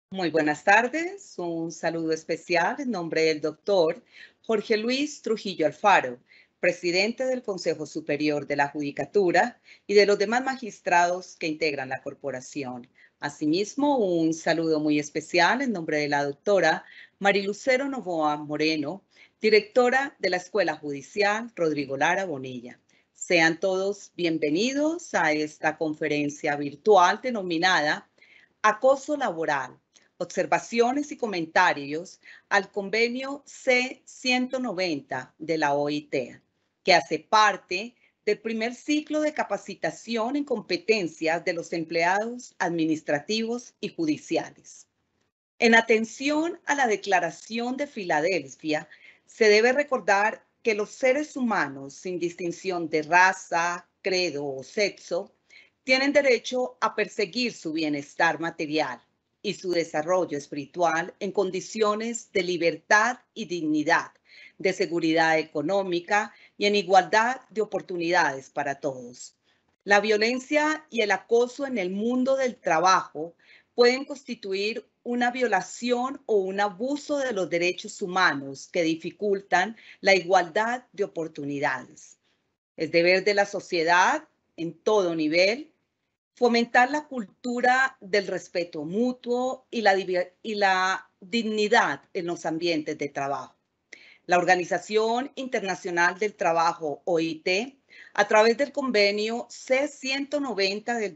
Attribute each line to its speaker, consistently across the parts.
Speaker 1: Muy buenas tardes, un saludo especial en nombre del doctor Jorge Luis Trujillo Alfaro, presidente del Consejo Superior de la Judicatura y de los demás magistrados que integran la corporación. Asimismo, un saludo muy especial en nombre de la doctora Marilucero Novoa Moreno, directora de la Escuela Judicial Rodrigo Lara Bonilla. Sean todos bienvenidos a esta conferencia virtual denominada Acoso Laboral, observaciones y comentarios al convenio C-190 de la OIT, que hace parte del primer ciclo de capacitación en competencias de los empleados administrativos y judiciales. En atención a la Declaración de Filadelfia, se debe recordar que los seres humanos, sin distinción de raza, credo o sexo, tienen derecho a perseguir su bienestar material y su desarrollo espiritual en condiciones de libertad y dignidad, de seguridad económica y en igualdad de oportunidades para todos. La violencia y el acoso en el mundo del trabajo pueden constituir una violación o un abuso de los derechos humanos que dificultan la igualdad de oportunidades. Es deber de la sociedad, en todo nivel, fomentar la cultura del respeto mutuo y la dignidad en los ambientes de trabajo. La Organización Internacional del Trabajo, OIT, a través del convenio C-190 del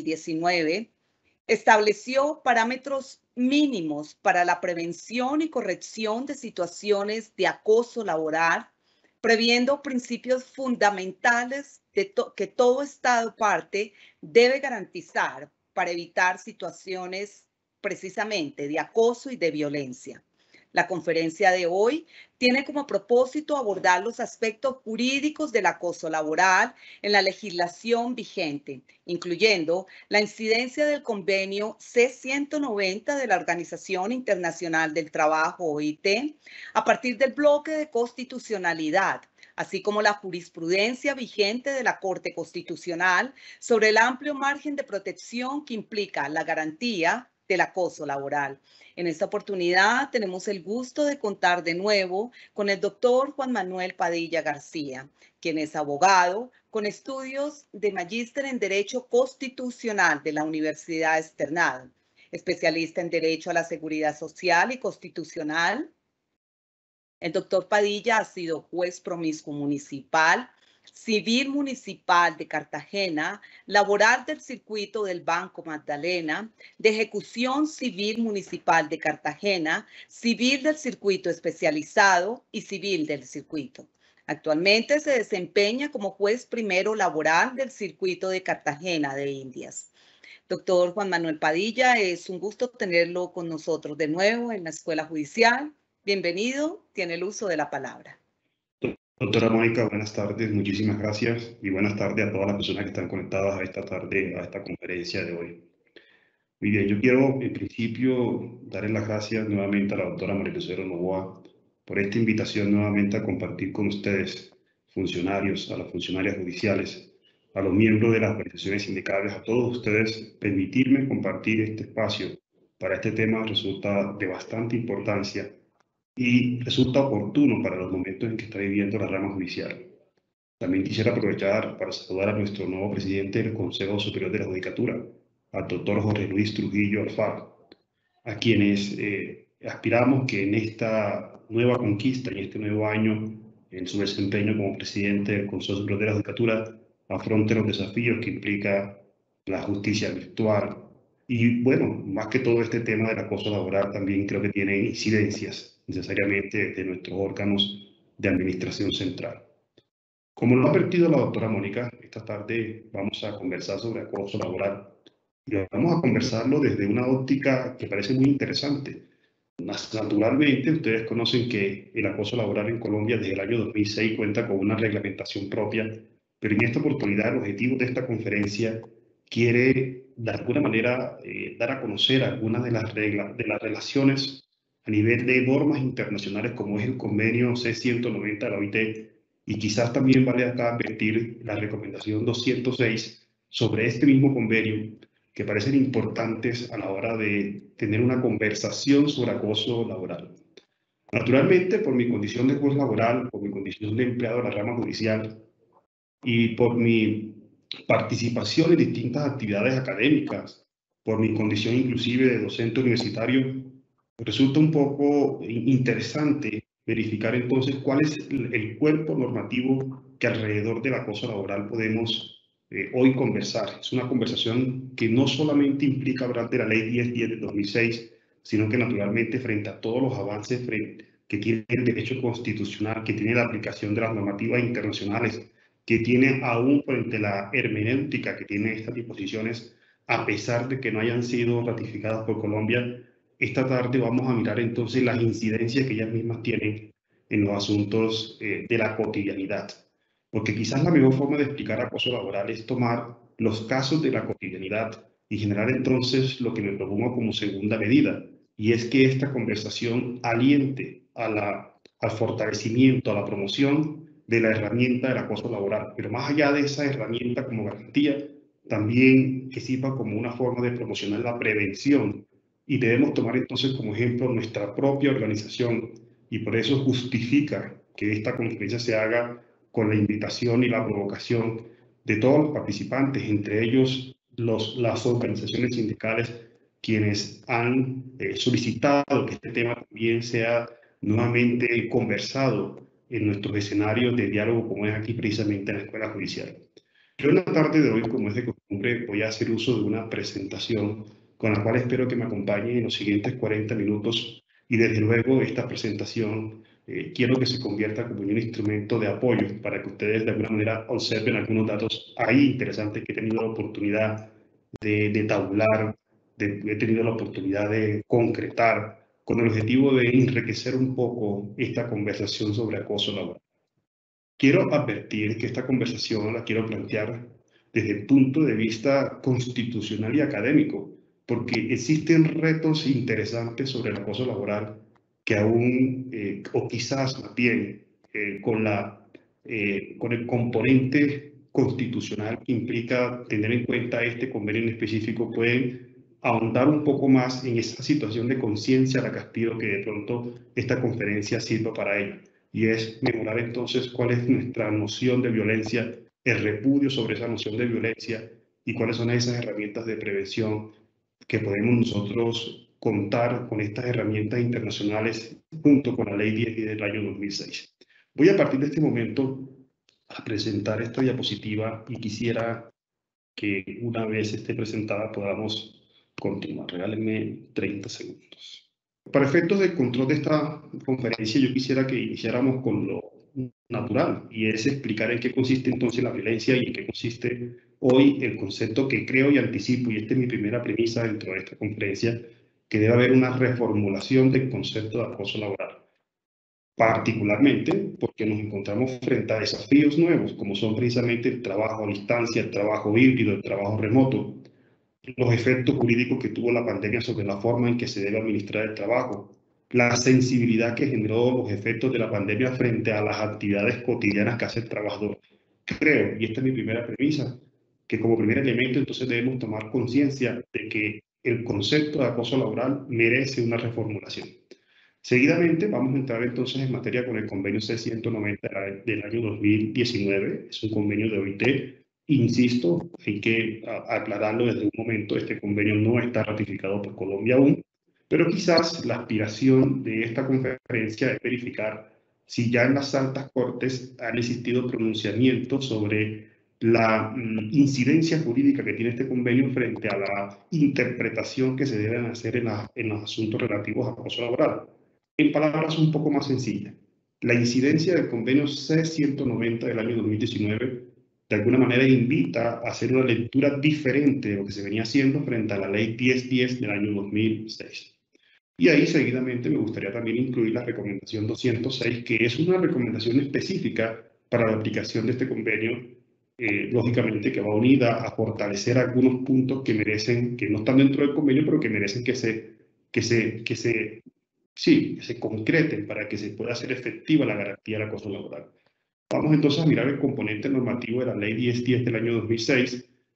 Speaker 1: 2019, estableció parámetros mínimos para la prevención y corrección de situaciones de acoso laboral, previendo principios fundamentales que todo Estado parte debe garantizar para evitar situaciones precisamente de acoso y de violencia. La conferencia de hoy tiene como propósito abordar los aspectos jurídicos del acoso laboral en la legislación vigente, incluyendo la incidencia del convenio C-190 de la Organización Internacional del Trabajo, OIT, a partir del bloque de constitucionalidad, así como la jurisprudencia vigente de la Corte Constitucional sobre el amplio margen de protección que implica la garantía del acoso laboral. En esta oportunidad tenemos el gusto de contar de nuevo con el doctor Juan Manuel Padilla García, quien es abogado con estudios de magíster en Derecho Constitucional de la Universidad Externado, especialista en Derecho a la Seguridad Social y Constitucional. El doctor Padilla ha sido juez promiscuo municipal, civil municipal de Cartagena, laboral del circuito del Banco Magdalena, de ejecución civil municipal de Cartagena, civil del circuito especializado y civil del circuito. Actualmente se desempeña como juez primero laboral del circuito de Cartagena de Indias. Doctor Juan Manuel Padilla, es un gusto tenerlo con nosotros de nuevo en la Escuela Judicial. Bienvenido, tiene el uso de la palabra.
Speaker 2: Doctora Mónica, buenas tardes, muchísimas gracias y buenas tardes a todas las personas que están conectadas a esta tarde, a esta conferencia de hoy. Muy bien, yo quiero en principio darle las gracias nuevamente a la doctora Marilucero Novoa por esta invitación nuevamente a compartir con ustedes, funcionarios, a las funcionarias judiciales, a los miembros de las organizaciones sindicales, a todos ustedes, permitirme compartir este espacio para este tema resulta de bastante importancia y resulta oportuno para los momentos en que está viviendo la rama judicial. También quisiera aprovechar para saludar a nuestro nuevo presidente del Consejo Superior de la Judicatura, al doctor Jorge Luis Trujillo Alfaro, a quienes aspiramos que en esta nueva conquista, en este nuevo año, en su desempeño como presidente del Consejo Superior de la Judicatura, afronte los desafíos que implica la justicia virtual. Y bueno, más que todo este tema del acoso laboral también creo que tiene incidencias necesariamente de nuestros órganos de administración central. Como lo ha advertido la doctora Mónica, esta tarde vamos a conversar sobre acoso laboral y vamos a conversarlo desde una óptica que parece muy interesante. Naturalmente, ustedes conocen que el acoso laboral en Colombia desde el año 2006 cuenta con una reglamentación propia, pero en esta oportunidad el objetivo de esta conferencia quiere de alguna manera dar a conocer algunas de las reglas, de las relaciones a nivel de normas internacionales como es el convenio C-190 de la OIT, y quizás también vale acá advertir la recomendación 206 sobre este mismo convenio, que parecen importantes a la hora de tener una conversación sobre acoso laboral. Naturalmente, por mi condición de juez laboral, por mi condición de empleado de la rama judicial y por mi participación en distintas actividades académicas, por mi condición inclusive de docente universitario, resulta un poco interesante verificar entonces cuál es el cuerpo normativo que alrededor del acoso laboral podemos hoy conversar. Es una conversación que no solamente implica hablar de la Ley 1010 de 2006, sino que naturalmente frente a todos los avances que tiene el derecho constitucional, que tiene la aplicación de las normativas internacionales, que tiene aún frente a la hermenéutica que tiene estas disposiciones, a pesar de que no hayan sido ratificadas por Colombia, esta tarde vamos a mirar entonces las incidencias que ellas mismas tienen en los asuntos de la cotidianidad. Porque quizás la mejor forma de explicar acoso laboral es tomar los casos de la cotidianidad y generar entonces lo que me propongo como segunda medida, y es que esta conversación aliente al fortalecimiento, a la promoción de la herramienta del acoso laboral, pero más allá de esa herramienta como garantía, también que sirva como una forma de promocionar la prevención, y debemos tomar entonces como ejemplo nuestra propia organización, y por eso justifica que esta conferencia se haga con la invitación y la provocación de todos los participantes, entre ellos las organizaciones sindicales, quienes han solicitado que este tema también sea nuevamente conversado en nuestros escenarios de diálogo, como es aquí precisamente en la Escuela Judicial. Yo en la tarde de hoy, como es de costumbre, voy a hacer uso de una presentación con la cual espero que me acompañen en los siguientes 40 minutos, y desde luego esta presentación quiero que se convierta como un instrumento de apoyo para que ustedes de alguna manera observen algunos datos ahí interesantes que he tenido la oportunidad de tabular, he tenido la oportunidad de concretar con el objetivo de enriquecer un poco esta conversación sobre acoso laboral. Quiero advertir que esta conversación la quiero plantear desde el punto de vista constitucional y académico, porque existen retos interesantes sobre el acoso laboral que aún, o quizás más bien, con el componente constitucional que implica tener en cuenta este convenio en específico, pueden ahondar un poco más en esa situación de conciencia a la que aspiro que de pronto esta conferencia sirva para ello. Y es mejorar entonces cuál es nuestra noción de violencia, el repudio sobre esa noción de violencia y cuáles son esas herramientas de prevención que podemos nosotros contar con estas herramientas internacionales junto con la Ley 10 del año 2006. Voy a partir de este momento a presentar esta diapositiva y quisiera que una vez esté presentada podamos continuar. Regálenme 30 segundos. Para efectos de control de esta conferencia, yo quisiera que iniciáramos con lo natural, y es explicar en qué consiste entonces la violencia y en qué consiste hoy el concepto que creo y anticipo, y esta es mi primera premisa dentro de esta conferencia, que debe haber una reformulación del concepto de acoso laboral, particularmente porque nos encontramos frente a desafíos nuevos, como son precisamente el trabajo a distancia, el trabajo híbrido, el trabajo remoto, los efectos jurídicos que tuvo la pandemia sobre la forma en que se debe administrar el trabajo, la sensibilidad que generó los efectos de la pandemia frente a las actividades cotidianas que hace el trabajador. Creo, y esta es mi primera premisa, que como primer elemento entonces debemos tomar conciencia de que el concepto de acoso laboral merece una reformulación. Seguidamente vamos a entrar entonces en materia con el convenio C-190 del año 2019, es un convenio de OIT. Insisto, hay que aclararlo desde un momento, este convenio no está ratificado por Colombia aún, pero quizás la aspiración de esta conferencia es verificar si ya en las altas cortes han existido pronunciamientos sobre la incidencia jurídica que tiene este convenio frente a la interpretación que se deben hacer en los asuntos relativos a acoso laboral. En palabras un poco más sencillas, la incidencia del convenio C-190 del año 2019 de alguna manera invita a hacer una lectura diferente de lo que se venía haciendo frente a la ley 1010 del año 2006. Y ahí seguidamente me gustaría también incluir la recomendación 206, que es una recomendación específica para la aplicación de este convenio, lógicamente que va unida a fortalecer algunos puntos que merecen, que no están dentro del convenio, pero que merecen que se concreten para que se pueda hacer efectiva la garantía del acoso laboral. Vamos entonces a mirar el componente normativo de la Ley 1010 del año 2006,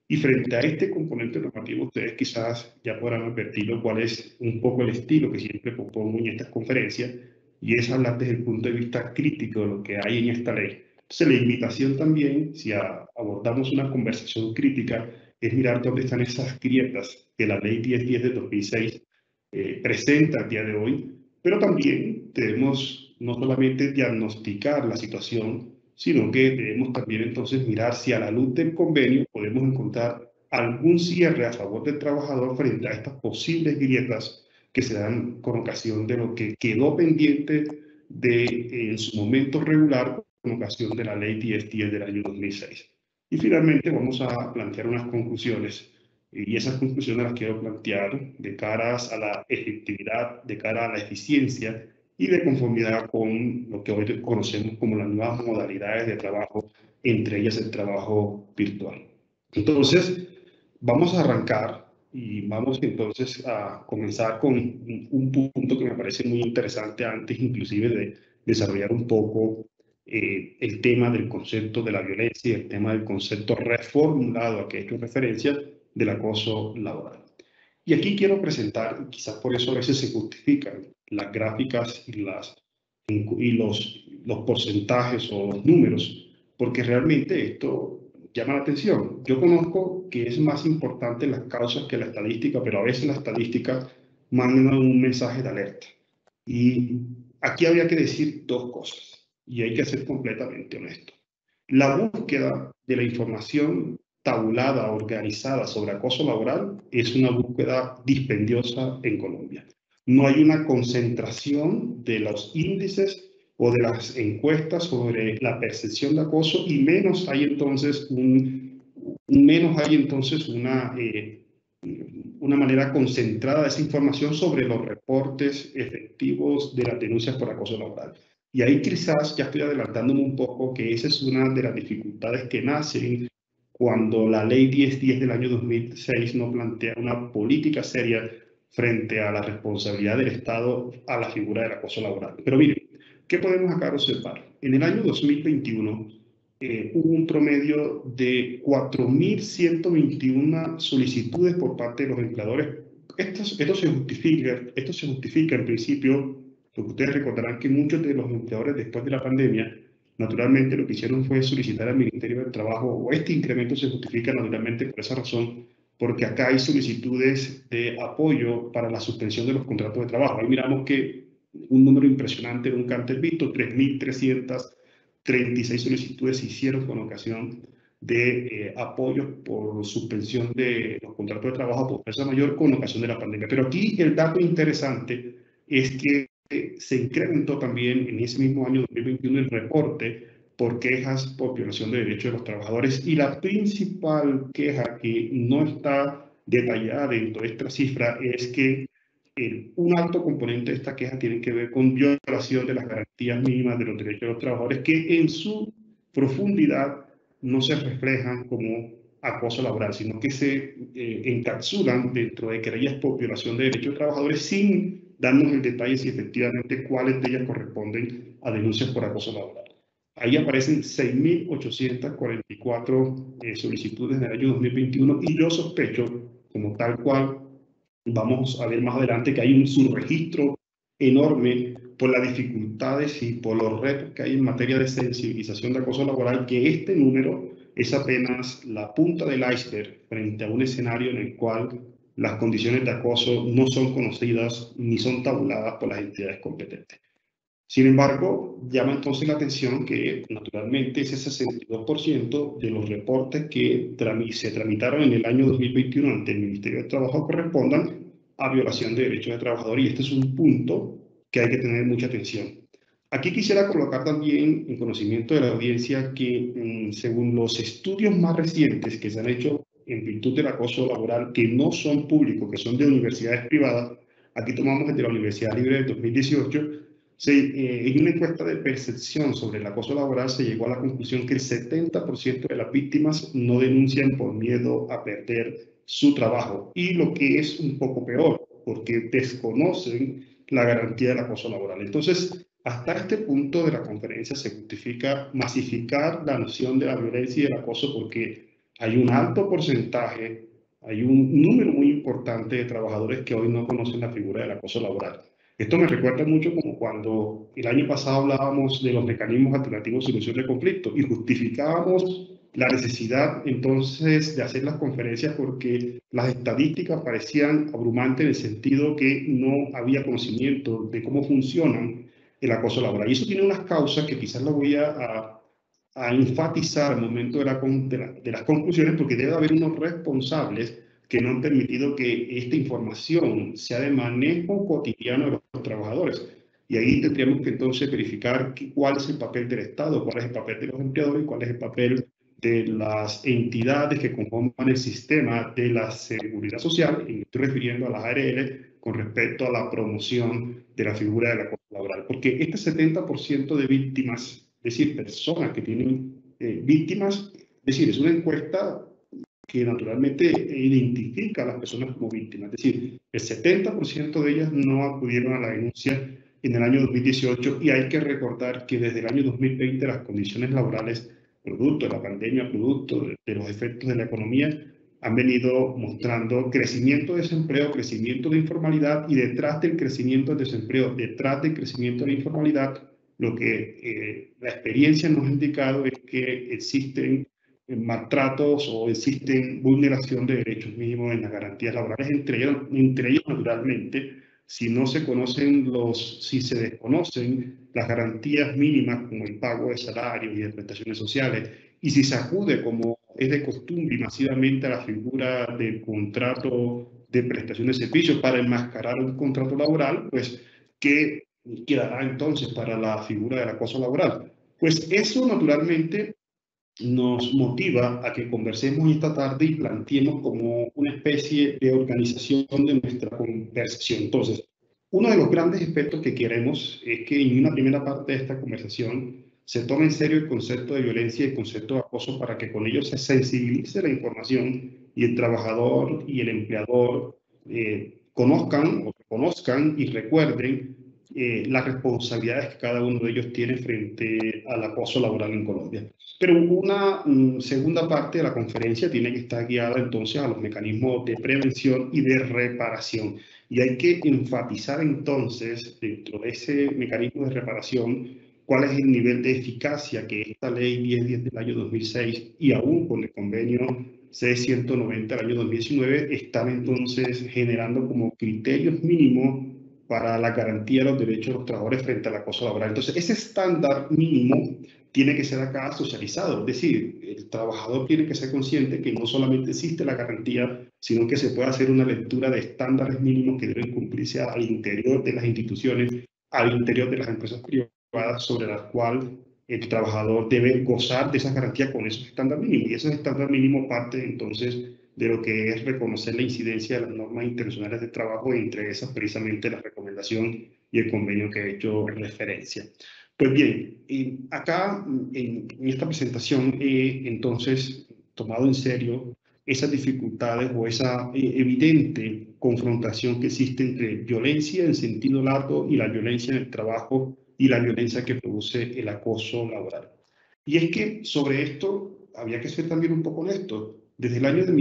Speaker 2: Y frente a este componente normativo, ustedes quizás ya podrán advertirlo cuál es un poco el estilo que siempre propongo en estas conferencias, y es hablar desde el punto de vista crítico de lo que hay en esta ley. Entonces, la invitación también, si abordamos una conversación crítica, es mirar dónde están esas grietas que la ley 1010 de 2006 presenta a día de hoy, pero también debemos no solamente diagnosticar la situación, sino que debemos también entonces mirar si a la luz del convenio podemos encontrar algún cierre a favor del trabajador frente a estas posibles grietas que se dan con ocasión de lo que quedó pendiente de, en su momento regular, con ocasión de la ley 1010 del año 2006. Y finalmente vamos a plantear unas conclusiones, y esas conclusiones las quiero plantear de cara a la efectividad, de cara a la eficiencia y de conformidad con lo que hoy conocemos como las nuevas modalidades de trabajo, entre ellas el trabajo virtual. Entonces, vamos a arrancar y vamos entonces a comenzar con un punto que me parece muy interesante antes inclusive de desarrollar un poco el tema del concepto de la violencia y el tema del concepto reformulado a que he hecho referencia del acoso laboral. Y aquí quiero presentar, quizás por eso a veces se justifican las gráficas y los porcentajes o los números, porque realmente esto llama la atención. Yo conozco que es más importante las causas que la estadística, pero a veces la estadística manda un mensaje de alerta. Y aquí habría que decir dos cosas, y hay que ser completamente honesto. La búsqueda de la información tabulada, organizada sobre acoso laboral es una búsqueda dispendiosa en Colombia. No hay una concentración de los índices o de las encuestas sobre la percepción de acoso y menos hay entonces una manera concentrada de esa información sobre los reportes efectivos de las denuncias por acoso laboral. Y ahí quizás ya estoy adelantándome un poco que esa es una de las dificultades que nacen cuando la ley 1010 del año 2006 no plantea una política seria frente a la responsabilidad del Estado a la figura del acoso laboral. Pero miren, ¿qué podemos acá observar? En el año 2021 hubo un promedio de 4.121 solicitudes por parte de los empleadores. Esto se justifica en principio, porque ustedes recordarán que muchos de los empleadores después de la pandemia, naturalmente lo que hicieron fue solicitar al Ministerio del Trabajo, o este incremento se justifica naturalmente por esa razón, porque acá hay solicitudes de apoyo para la suspensión de los contratos de trabajo. Ahí miramos que un número impresionante, nunca antes visto, 3.336 solicitudes se hicieron con ocasión de apoyos por suspensión de los contratos de trabajo por fuerza mayor con ocasión de la pandemia. Pero aquí el dato interesante es que se incrementó también en ese mismo año 2021 el reporte por quejas por violación de derechos de los trabajadores, y la principal queja que no está detallada dentro de esta cifra es que un alto componente de esta queja tiene que ver con violación de las garantías mínimas de los derechos de los trabajadores, que en su profundidad no se reflejan como acoso laboral, sino que se encapsulan dentro de querellas por violación de derechos de trabajadores sin darnos el detalle si efectivamente cuáles de ellas corresponden a denuncias por acoso laboral. Ahí aparecen 6.844 solicitudes en el año 2021 y yo sospecho, como tal cual vamos a ver más adelante, que hay un subregistro enorme por las dificultades y por los retos que hay en materia de sensibilización de acoso laboral, que este número es apenas la punta del iceberg frente a un escenario en el cual las condiciones de acoso no son conocidas ni son tabuladas por las entidades competentes. Sin embargo, llama entonces la atención que naturalmente ese 62% de los reportes que se tramitaron en el año 2021 ante el Ministerio de Trabajo correspondan a violación de derechos de trabajador, y este es un punto que hay que tener mucha atención. Aquí quisiera colocar también en conocimiento de la audiencia que según los estudios más recientes que se han hecho en virtud del acoso laboral, que no son públicos, que son de universidades privadas, aquí tomamos el de la Universidad Libre del 2018, en una encuesta de percepción sobre el acoso laboral se llegó a la conclusión que el 70% de las víctimas no denuncian por miedo a perder su trabajo, y lo que es un poco peor, porque desconocen la garantía del acoso laboral. Entonces, hasta este punto de la conferencia se justifica masificar la noción de la violencia y del acoso, porque hay un alto porcentaje, hay un número muy importante de trabajadores que hoy no conocen la figura del acoso laboral. Esto me recuerda mucho como cuando el año pasado hablábamos de los mecanismos alternativos de solución de conflictos y justificábamos la necesidad entonces de hacer las conferencias porque las estadísticas parecían abrumantes en el sentido que no había conocimiento de cómo funcionan el acoso laboral. Y eso tiene unas causas que quizás las voy a enfatizar al momento de las conclusiones, porque debe haber unos responsables que no han permitido que esta información sea de manejo cotidiano de los trabajadores. Y ahí tendríamos que entonces verificar cuál es el papel del Estado, cuál es el papel de los empleadores y cuál es el papel de las entidades que conforman el sistema de la seguridad social, y me estoy refiriendo a las ARL, con respecto a la promoción de la figura de la acoso laboral. Porque este 70% de víctimas, es decir, personas que tienen víctimas, es decir, es una encuesta que naturalmente identifica a las personas como víctimas. Es decir, el 70% de ellas no acudieron a la denuncia en el año 2018 y hay que recordar que desde el año 2020 las condiciones laborales, producto de la pandemia, producto de los efectos de la economía, han venido mostrando crecimiento de desempleo, crecimiento de informalidad y detrás del crecimiento del desempleo, detrás del crecimiento de la informalidad, lo que la experiencia nos ha indicado es que existen maltratos o existen vulneración de derechos mínimos en las garantías laborales, entre ellos naturalmente, si no se conocen si se desconocen las garantías mínimas como el pago de salarios y de prestaciones sociales, y si se acude como es de costumbre y masivamente a la figura del contrato de prestación de servicios para enmascarar un contrato laboral, pues, ¿qué quedará entonces para la figura del acoso laboral? Pues eso naturalmente nos motiva a que conversemos esta tarde y planteemos como una especie de organización de nuestra conversación. Entonces, uno de los grandes aspectos que queremos es que en una primera parte de esta conversación se tome en serio el concepto de violencia y el concepto de acoso para que con ello se sensibilice la información y el trabajador y el empleador conozcan o reconozcan y recuerden las responsabilidades que cada uno de ellos tiene frente al acoso laboral en Colombia. Pero una segunda parte de la conferencia tiene que estar guiada entonces a los mecanismos de prevención y de reparación. Y hay que enfatizar entonces dentro de ese mecanismo de reparación cuál es el nivel de eficacia que esta ley 1010 del año 2006 y aún con el convenio C190 del año 2019 están entonces generando como criterios mínimos para la garantía de los derechos de los trabajadores frente al acoso laboral. Entonces, ese estándar mínimo tiene que ser acá socializado, es decir, el trabajador tiene que ser consciente que no solamente existe la garantía, sino que se puede hacer una lectura de estándares mínimos que deben cumplirse al interior de las instituciones, al interior de las empresas privadas, sobre las cuales el trabajador debe gozar de esas garantías con esos estándares mínimos. Y esos estándares mínimos parten entonces de lo que es reconocer la incidencia de las normas internacionales de trabajo, entre esas precisamente la recomendación y el convenio que he hecho referencia. Pues bien, acá en esta presentación he entonces tomado en serio esas dificultades o esa evidente confrontación que existe entre violencia en sentido lato y la violencia en el trabajo y la violencia que produce el acoso laboral. Y es que sobre esto había que ser también un poco honesto. Desde el año de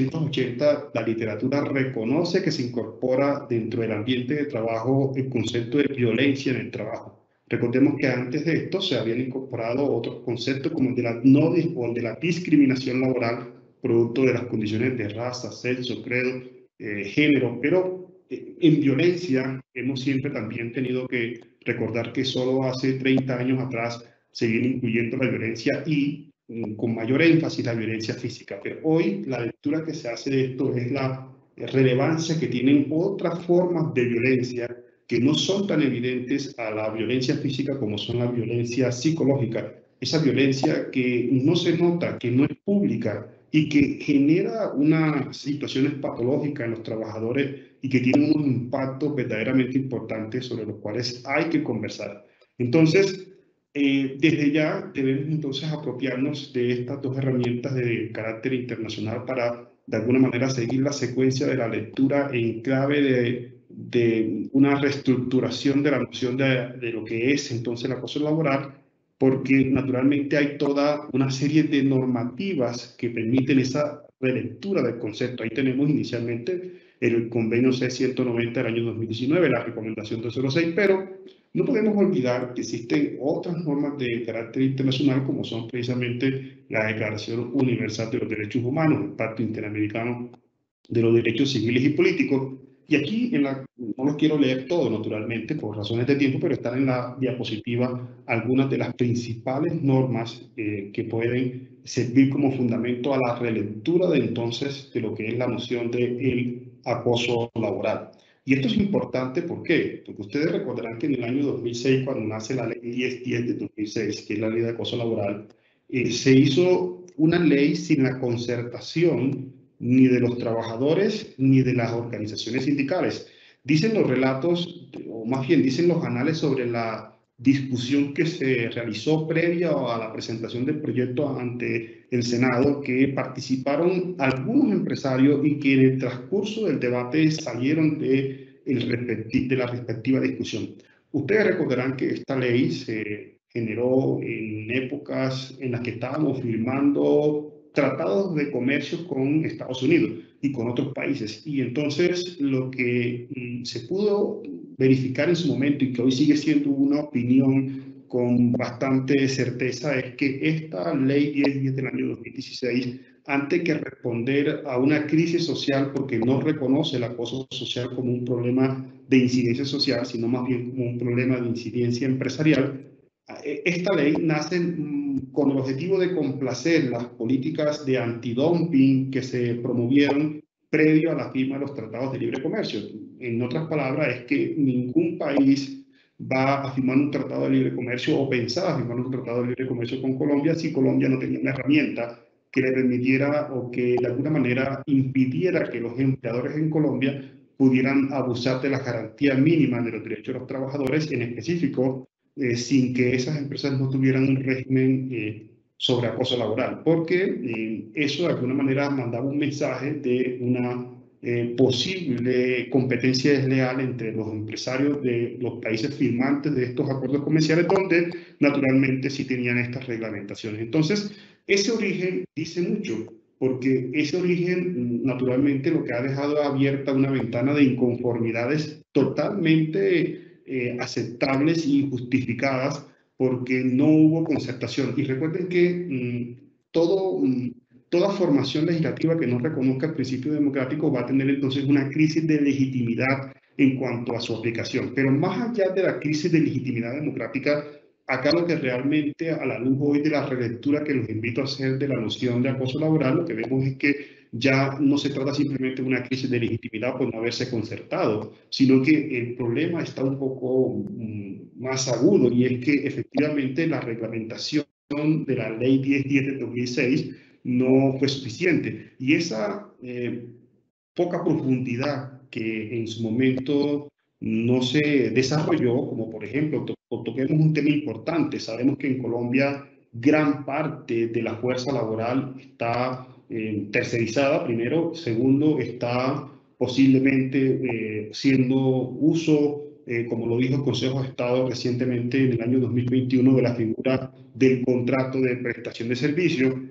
Speaker 2: 1980, la literatura reconoce que se incorpora dentro del ambiente de trabajo el concepto de violencia en el trabajo. Recordemos que antes de esto se habían incorporado otros conceptos como el de la, no, o el de la discriminación laboral, producto de las condiciones de raza, sexo, credo, género, pero en violencia hemos siempre también tenido que recordar que solo hace 30 años atrás se viene incluyendo la violencia y con mayor énfasis la violencia física. Pero hoy la lectura que se hace de esto es la relevancia que tienen otras formas de violencia que no son tan evidentes a la violencia física como son la violencia psicológica. Esa violencia que no se nota, que no es pública y que genera unas situaciones patológicas en los trabajadores y que tienen un impacto verdaderamente importante sobre los cuales hay que conversar. Entonces, desde ya debemos entonces apropiarnos de estas dos herramientas de carácter internacional para de alguna manera seguir la secuencia de la lectura en clave de una reestructuración de la noción de lo que es entonces el acoso laboral, porque naturalmente hay toda una serie de normativas que permiten esa relectura del concepto. Ahí tenemos inicialmente el convenio C-190 del año 2019, la recomendación 206, pero no podemos olvidar que existen otras normas de carácter internacional, como son precisamente la Declaración Universal de los Derechos Humanos, el Pacto Interamericano de los Derechos Civiles y Políticos. Y aquí, no los quiero leer todo, naturalmente, por razones de tiempo, pero están en la diapositiva algunas de las principales normas que pueden servir como fundamento a la relectura de entonces de lo que es la noción del acoso laboral. Y esto es importante, ¿por qué? Porque ustedes recordarán que en el año 2006, cuando nace la ley 1010 de 2006, que es la ley de acoso laboral, se hizo una ley sin la concertación ni de los trabajadores ni de las organizaciones sindicales. Dicen los relatos, o más bien dicen los anales sobre la discusión que se realizó previa a la presentación del proyecto ante el Senado, que participaron algunos empresarios y que en el transcurso del debate salieron de la respectiva discusión. Ustedes recordarán que esta ley se generó en épocas en las que estábamos firmando tratados de comercio con Estados Unidos y con otros países. Y entonces lo que se pudo verificar en su momento y que hoy sigue siendo una opinión con bastante certeza es que esta ley 1010 del año 2016, antes que responder a una crisis social, porque no reconoce el acoso social como un problema de incidencia social, sino más bien como un problema de incidencia empresarial, esta ley nace con el objetivo de complacer las políticas de antidumping que se promovieron previo a la firma de los tratados de libre comercio. En otras palabras, es que ningún país va a firmar un tratado de libre comercio o pensaba firmar un tratado de libre comercio con Colombia si Colombia no tenía una herramienta que le permitiera o que de alguna manera impidiera que los empleadores en Colombia pudieran abusar de las garantías mínimas de los derechos de los trabajadores, en específico sin que esas empresas no tuvieran un régimen sobre acoso laboral, porque eso de alguna manera mandaba un mensaje de una posible competencia desleal entre los empresarios de los países firmantes de estos acuerdos comerciales, donde naturalmente sí tenían estas reglamentaciones. Entonces, ese origen dice mucho, porque ese origen naturalmente lo que ha dejado abierta una ventana de inconformidades totalmente aceptables y justificadas porque no hubo concertación. Y recuerden que toda formación legislativa que no reconozca el principio democrático va a tener entonces una crisis de legitimidad en cuanto a su aplicación. Pero más allá de la crisis de legitimidad democrática, acá lo que realmente, a la luz hoy de la relectura que los invito a hacer de la noción de acoso laboral, lo que vemos es que ya no se trata simplemente de una crisis de legitimidad por no haberse concertado, sino que el problema está un poco más agudo, y es que efectivamente la reglamentación de la ley 1010 de 2006 no fue suficiente. Y esa poca profundidad que en su momento no se desarrolló, como por ejemplo, toquemos un tema importante. Sabemos que en Colombia gran parte de la fuerza laboral está tercerizada, primero. Segundo, está posiblemente siendo uso, como lo dijo el Consejo de Estado recientemente en el año 2021, de la figura del contrato de prestación de servicio.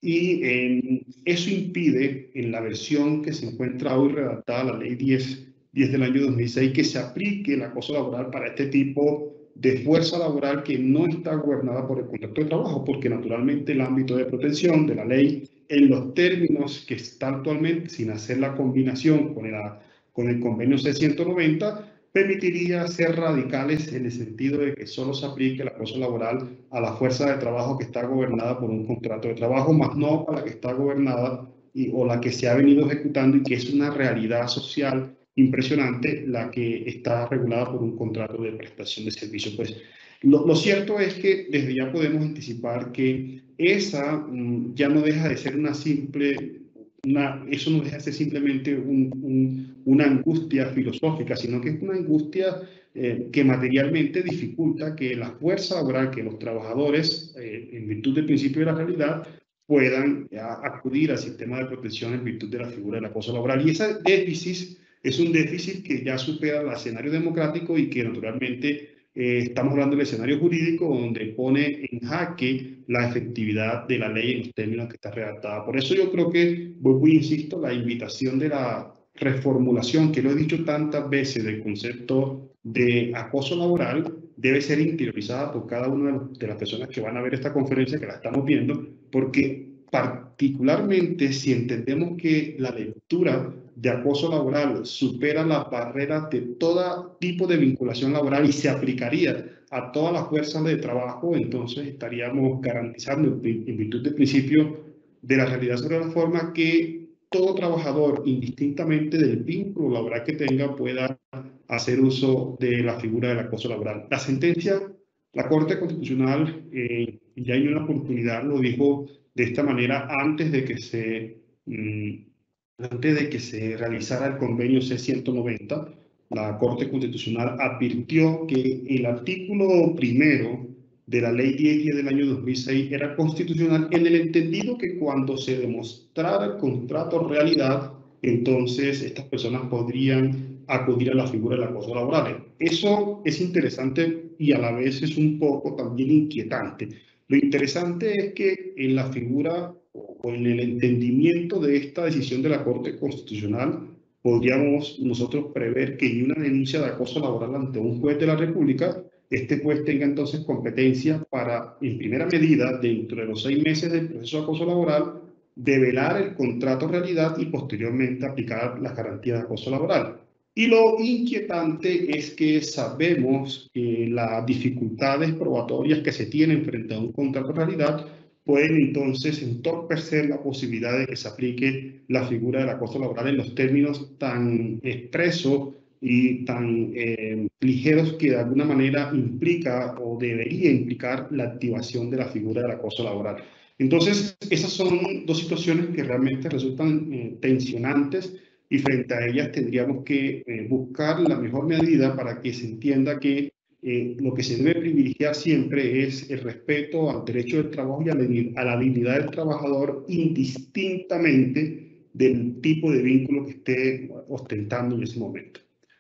Speaker 2: Y eso impide, en la versión que se encuentra hoy redactada, la ley 10 del año 2006, que se aplique el acoso laboral para este tipo de fuerza laboral que no está gobernada por el contrato de trabajo, porque naturalmente el ámbito de protección de la ley, en los términos que está actualmente, sin hacer la combinación con el convenio C-190, permitiría ser radicales en el sentido de que solo se aplique el acoso laboral a la fuerza de trabajo que está gobernada por un contrato de trabajo, más no a la que está gobernada o la que se ha venido ejecutando y que es una realidad social impresionante, la que está regulada por un contrato de prestación de servicio. Pues lo cierto es que desde ya podemos anticipar que esa ya no deja de ser una simple... eso no deja de ser simplemente una angustia filosófica, sino que es una angustia que materialmente dificulta que la fuerza laboral, que los trabajadores, en virtud del principio de la realidad, puedan acudir al sistema de protección en virtud de la figura del acoso laboral. Y ese déficit es un déficit que ya supera el escenario democrático y que naturalmente estamos hablando del escenario jurídico donde pone en jaque la efectividad de la ley en los términos que está redactada. Por eso yo creo que, vuelvo e insisto, la invitación de la reformulación, que lo he dicho tantas veces, del concepto de acoso laboral, debe ser interiorizada por cada una de las personas que van a ver esta conferencia, que la estamos viendo, porque particularmente si entendemos que la lectura de acoso laboral supera las barreras de todo tipo de vinculación laboral y se aplicaría a todas las fuerzas de trabajo, entonces estaríamos garantizando, en virtud del principio de la realidad sobre la forma, que todo trabajador, indistintamente del vínculo laboral que tenga, pueda hacer uso de la figura del acoso laboral. La sentencia, la Corte Constitucional, ya en una oportunidad lo dijo de esta manera antes de que se realizara el convenio C-190. La Corte Constitucional advirtió que el artículo primero de la Ley 1010 del año 2006 era constitucional en el entendido que cuando se demostrara el contrato realidad, entonces estas personas podrían acudir a la figura del acoso laboral. Eso es interesante y a la vez es un poco también inquietante. Lo interesante es que en la figura o en el entendimiento de esta decisión de la Corte Constitucional podríamos nosotros prever que en una denuncia de acoso laboral ante un juez de la República, este juez tenga entonces competencia para, en primera medida, dentro de los 6 meses del proceso de acoso laboral, develar el contrato realidad y posteriormente aplicar las garantías de acoso laboral. Y lo inquietante es que sabemos que las dificultades probatorias que se tienen frente a un contrato de realidad pueden entonces entorpecer la posibilidad de que se aplique la figura del acoso laboral en los términos tan expresos y tan ligeros que de alguna manera implica o debería implicar la activación de la figura del acoso laboral. Entonces, esas son dos situaciones que realmente resultan tensionantes y frente a ellas tendríamos que buscar la mejor medida para que se entienda que lo que se debe privilegiar siempre es el respeto al derecho del trabajo y a la dignidad del trabajador, indistintamente del tipo de vínculo que esté ostentando en ese momento.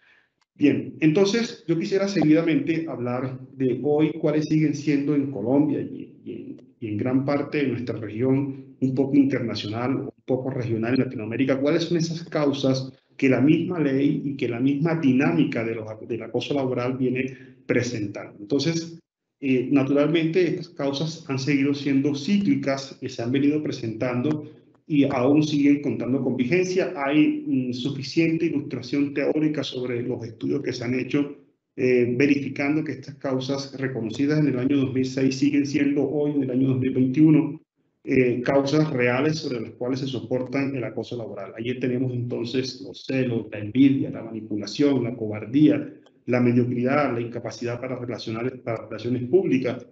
Speaker 2: Bien, entonces yo quisiera seguidamente hablar de hoy cuáles siguen siendo en Colombia y en gran parte de nuestra región, un poco internacional, un poco regional en Latinoamérica, cuáles son esas causas que la misma ley y que la misma dinámica del acoso laboral viene presentando. Entonces, naturalmente, estas causas han seguido siendo cíclicas, que se han venido presentando y aún siguen contando con vigencia. Hay suficiente ilustración teórica sobre los estudios que se han hecho verificando que estas causas reconocidas en el año 2006 siguen siendo hoy, en el año 2021, causas reales sobre las cuales se soportan el acoso laboral. Ayer tenemos entonces los celos, la envidia, la manipulación, la cobardía, la mediocridad, la incapacidad para relaciones públicas,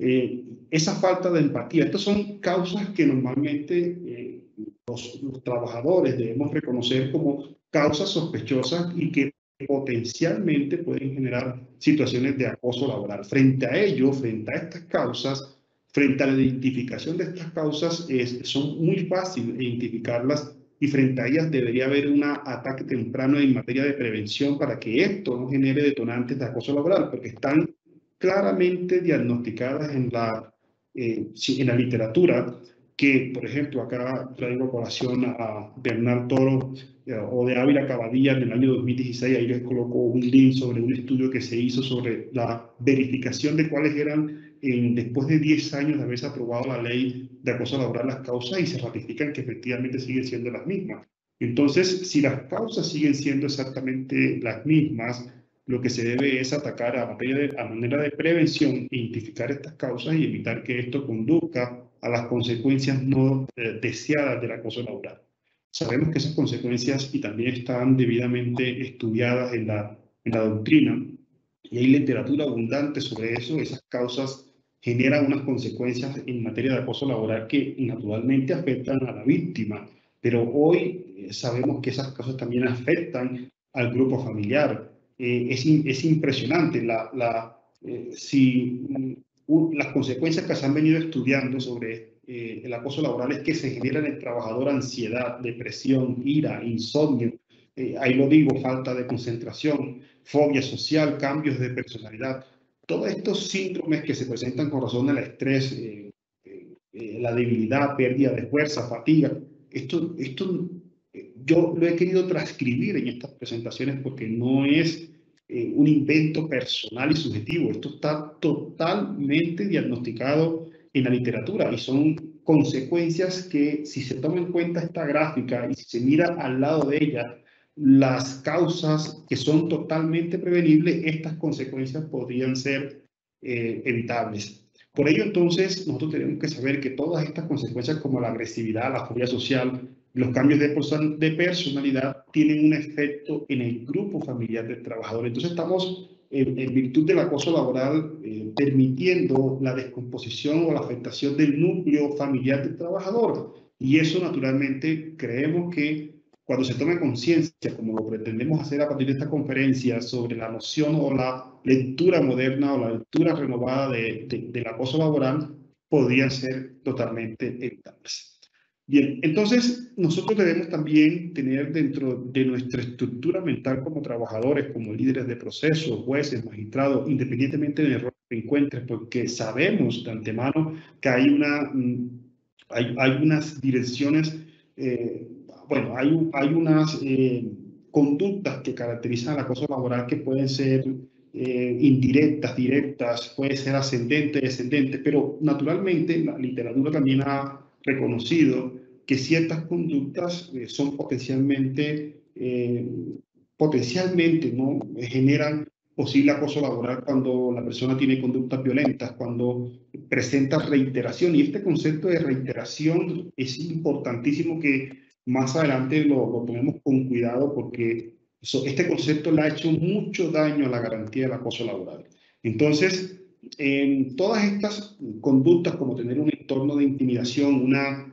Speaker 2: esa falta de empatía. Estas son causas que normalmente los trabajadores debemos reconocer como causas sospechosas y que potencialmente pueden generar situaciones de acoso laboral. Frente a ello, frente a estas causas, frente a la identificación de estas causas, son muy fáciles identificarlas y frente a ellas debería haber un ataque temprano en materia de prevención para que esto no genere detonantes de acoso laboral, porque están claramente diagnosticadas en la literatura, que, por ejemplo, acá traigo a colación a Bernal Toro o de Ávila Cavadilla en el año 2016, ahí les coloco un link sobre un estudio que se hizo sobre la verificación de cuáles eran, después de 10 años de haberse aprobado la ley de acoso laboral, las causas, y se ratifican que efectivamente siguen siendo las mismas. Entonces, si las causas siguen siendo exactamente las mismas, lo que se debe es atacar a manera de prevención, identificar estas causas y evitar que esto conduzca a las consecuencias no deseadas del acoso laboral. Sabemos que esas consecuencias y también están debidamente estudiadas en la doctrina y hay literatura abundante sobre eso. Esas causas generan unas consecuencias en materia de acoso laboral que naturalmente afectan a la víctima, pero hoy sabemos que esas causas también afectan al grupo familiar. Es impresionante las consecuencias que se han venido estudiando sobre el acoso laboral es que se genera en el trabajador ansiedad, depresión, ira, insomnio, ahí lo digo, falta de concentración, fobia social, cambios de personalidad. todos estos síndromes que se presentan con razón del estrés, la debilidad, pérdida de fuerza, fatiga, esto yo lo he querido transcribir en estas presentaciones porque no es un invento personal y subjetivo. Esto está totalmente diagnosticado en la literatura y son consecuencias que, si se toma en cuenta esta gráfica y si se mira al lado de ella las causas que son totalmente prevenibles, estas consecuencias podrían ser evitables. Por ello, entonces, nosotros tenemos que saber que todas estas consecuencias, como la agresividad, la fobia social, los cambios de personalidad, tienen un efecto en el grupo familiar del trabajador. Entonces, estamos, en virtud del acoso laboral, permitiendo la descomposición o la afectación del núcleo familiar del trabajador. Y eso, naturalmente, creemos que cuando se tome conciencia, como lo pretendemos hacer a partir de esta conferencia, sobre la noción o la lectura moderna o la lectura renovada del acoso laboral, podrían ser totalmente evitables. Bien, entonces nosotros debemos también tener dentro de nuestra estructura mental como trabajadores, como líderes de procesos, jueces, magistrados, independientemente del rol que encuentres, porque sabemos de antemano que hay unas direcciones, bueno, hay unas conductas que caracterizan el acoso laboral que pueden ser indirectas, directas, puede ser ascendente, descendente, pero naturalmente la literatura también ha reconocido que ciertas conductas son potencialmente ¿no? generan posible acoso laboral cuando la persona tiene conductas violentas, cuando presenta reiteración. Y este concepto de reiteración es importantísimo que más adelante lo tomemos con cuidado porque este concepto le ha hecho mucho daño a la garantía del acoso laboral. Entonces, en todas estas conductas, como tener un entorno de intimidación,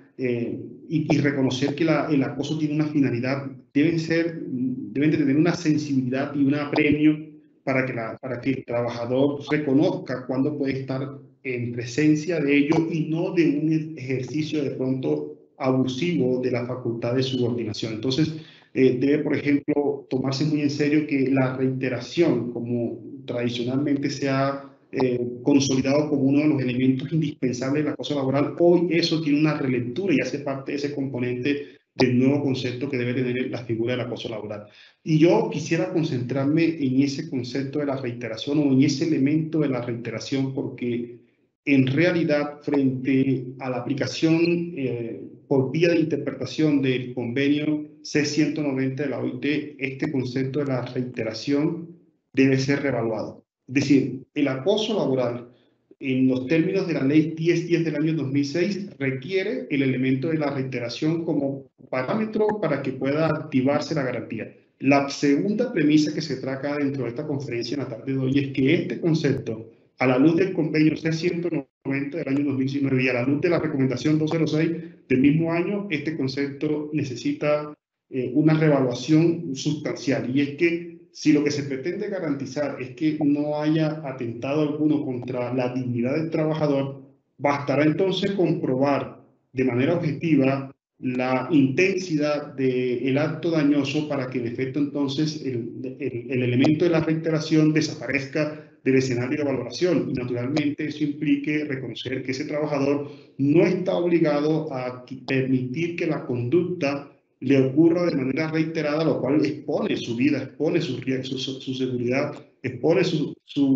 Speaker 2: y reconocer que el acoso tiene una finalidad, deben de tener una sensibilidad y un apremio para que el trabajador reconozca cuándo puede estar en presencia de ello y no de un ejercicio de pronto abusivo de la facultad de subordinación. Entonces, debe, por ejemplo, tomarse muy en serio que la reiteración, como tradicionalmente se ha consolidado como uno de los elementos indispensables del acoso laboral, hoy eso tiene una relectura y hace parte de ese componente del nuevo concepto que debe tener la figura del acoso laboral. Y yo quisiera concentrarme en ese concepto de la reiteración o en ese elemento de la reiteración porque en realidad frente a la aplicación por vía de interpretación del convenio C-190 de la OIT, este concepto de la reiteración debe ser reevaluado. Es decir, el acoso laboral en los términos de la ley 1010 del año 2006 requiere el elemento de la reiteración como parámetro para que pueda activarse la garantía. La segunda premisa que se traca dentro de esta conferencia en la tarde de hoy es que este concepto, a la luz del convenio C-190 del año 2019 y a la luz de la recomendación 206 del mismo año, este concepto necesita una reevaluación sustancial. Y es que si lo que se pretende garantizar es que no haya atentado alguno contra la dignidad del trabajador, bastará entonces comprobar de manera objetiva la intensidad del acto dañoso para que en efecto entonces el elemento de la reiteración desaparezca del escenario de valoración. Y naturalmente eso implique reconocer que ese trabajador no está obligado a permitir que la conducta le ocurra de manera reiterada, lo cual expone su vida, expone su seguridad, expone su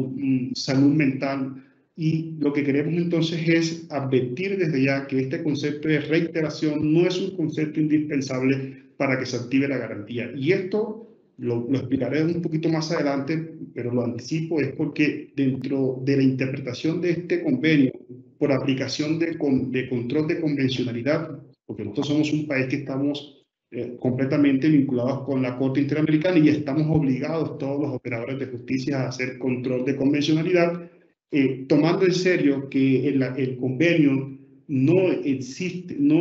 Speaker 2: salud mental. Y lo que queremos entonces es advertir desde ya que este concepto de reiteración no es un concepto indispensable para que se active la garantía. Y esto lo explicaré un poquito más adelante, pero lo anticipo, es porque dentro de la interpretación de este convenio, por aplicación de control de convencionalidad, porque nosotros somos un país que estamos completamente vinculados con la Corte Interamericana y estamos obligados todos los operadores de justicia a hacer control de convencionalidad, tomando en serio que el convenio no existe, no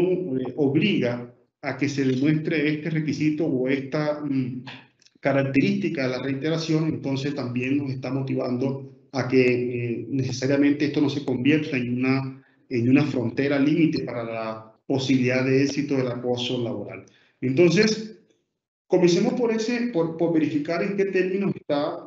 Speaker 2: obliga a que se demuestre este requisito o esta característica de la reiteración, entonces también nos está motivando a que necesariamente esto no se convierta en una frontera límite para la posibilidad de éxito del acoso laboral. Entonces, Comencemos por verificar en qué términos está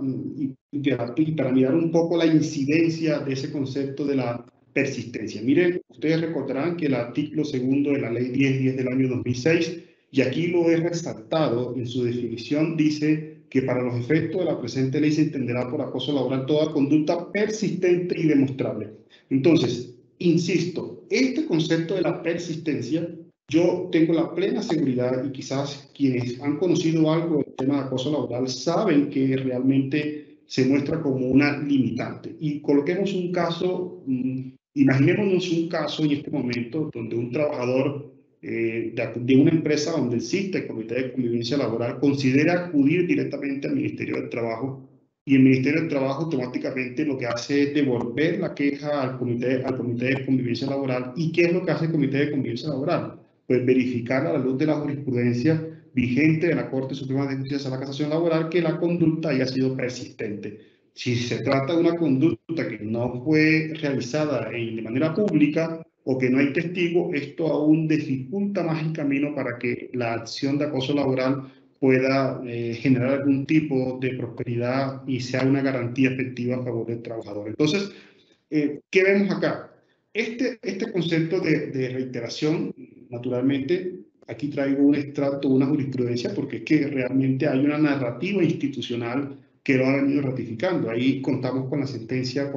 Speaker 2: y para mirar un poco la incidencia de ese concepto de la persistencia. Miren, ustedes recordarán que el artículo segundo de la Ley 1010 del año 2006, y aquí lo he resaltado en su definición, dice que para los efectos de la presente ley se entenderá por acoso laboral toda conducta persistente y demostrable. Entonces, insisto, este concepto de la persistencia, yo tengo la plena seguridad, y quizás quienes han conocido algo del tema de acoso laboral saben que realmente se muestra como una limitante. Y coloquemos un caso, imaginémonos un caso en este momento donde un trabajador de una empresa donde existe el Comité de Convivencia Laboral considera acudir directamente al Ministerio del Trabajo, y el Ministerio del Trabajo automáticamente lo que hace es devolver la queja al Comité de Convivencia Laboral. ¿Y qué es lo que hace el Comité de Convivencia Laboral? Pues verificar a la luz de la jurisprudencia vigente de la Corte Suprema de Justicia de la Casación Laboral que la conducta haya sido persistente. Si se trata de una conducta que no fue realizada de manera pública o que no hay testigo, esto aún dificulta más el camino para que la acción de acoso laboral pueda generar algún tipo de prosperidad y sea una garantía efectiva a favor del trabajador. Entonces, ¿qué vemos acá? Este concepto de reiteración, naturalmente, aquí traigo un extracto, una jurisprudencia, porque es que realmente hay una narrativa institucional que lo ha venido ratificando. Ahí contamos con la sentencia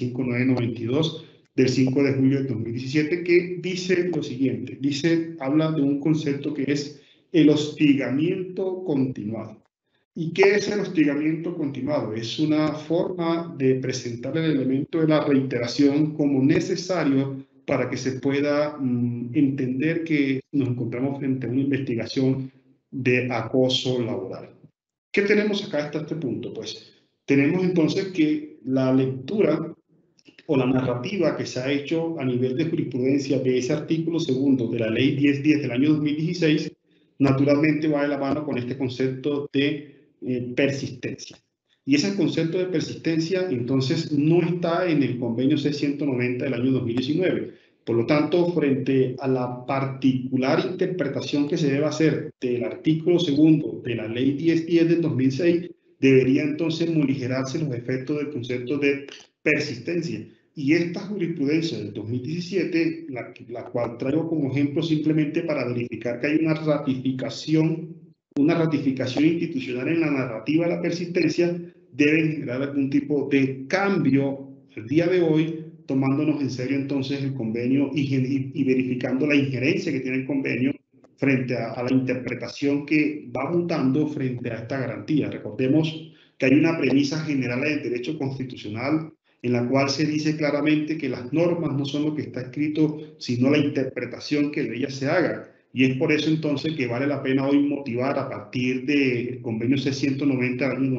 Speaker 2: 45992 del 5 de julio de 2017, que dice lo siguiente, habla de un concepto que es el hostigamiento continuado. ¿Y qué es el hostigamiento continuado? Es una forma de presentar el elemento de la reiteración como necesario para que se pueda entender que nos encontramos frente a una investigación de acoso laboral. ¿Qué tenemos acá hasta este punto? Pues tenemos entonces que la lectura o la narrativa que se ha hecho a nivel de jurisprudencia de ese artículo segundo de la Ley 1010 del año 2016, naturalmente va de la mano con este concepto de persistencia. Y ese concepto de persistencia, entonces, no está en el convenio C-190 del año 2019. Por lo tanto, frente a la particular interpretación que se debe hacer del artículo segundo de la Ley 1010 del 2006, debería entonces morigerarse los efectos del concepto de persistencia. Y esta jurisprudencia del 2017, la cual traigo como ejemplo simplemente para verificar que hay una ratificación institucional en la narrativa de la persistencia, debe generar algún tipo de cambio el día de hoy, tomándonos en serio entonces el convenio y verificando la injerencia que tiene el convenio frente a la interpretación que va mutando frente a esta garantía. Recordemos que hay una premisa general del derecho constitucional en la cual se dice claramente que las normas no son lo que está escrito, sino la interpretación que de ellas se haga. Y es por eso entonces que vale la pena hoy motivar a partir del convenio C-190 del año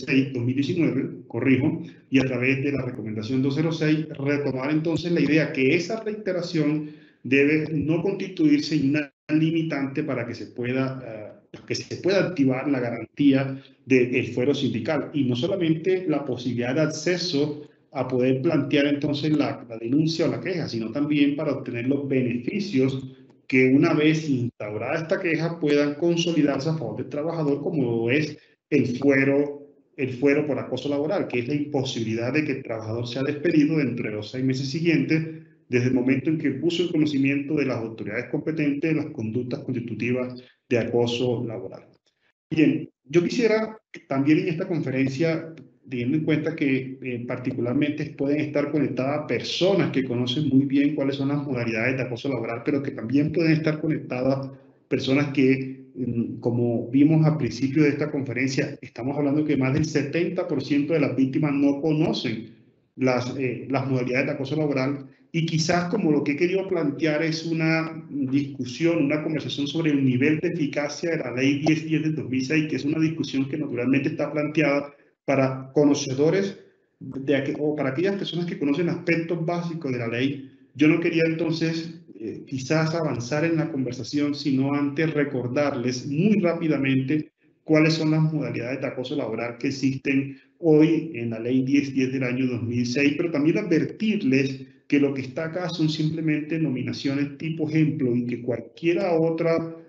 Speaker 2: 2019, corrijo, y a través de la recomendación 206, retomar entonces la idea que esa reiteración debe no constituirse en una limitante para que se pueda activar la garantía del fuero sindical, y no solamente la posibilidad de acceso a poder plantear entonces la denuncia o la queja, sino también para obtener los beneficios que una vez instaurada esta queja puedan consolidarse a favor del trabajador, como es el fuero por acoso laboral, que es la imposibilidad de que el trabajador sea despedido dentro de los 6 meses siguientes desde el momento en que puso en conocimiento de las autoridades competentes las conductas constitutivas de acoso laboral. Bien, yo quisiera también en esta conferencia, teniendo en cuenta que particularmente pueden estar conectadas personas que conocen muy bien cuáles son las modalidades de acoso laboral, pero que también pueden estar conectadas personas que, como vimos al principio de esta conferencia, estamos hablando que más del 70% de las víctimas no conocen las modalidades de acoso laboral. Y quizás como lo que he querido plantear es una discusión, una conversación sobre el nivel de eficacia de la Ley 1010 del 2006, que es una discusión que naturalmente está planteada para conocedores o para aquellas personas que conocen aspectos básicos de la ley. Yo no quería entonces quizás avanzar en la conversación, sino antes recordarles muy rápidamente cuáles son las modalidades de acoso laboral que existen hoy en la Ley 1010 del año 2006, pero también advertirles que lo que está acá son simplemente nominaciones tipo ejemplo y que cualquiera otra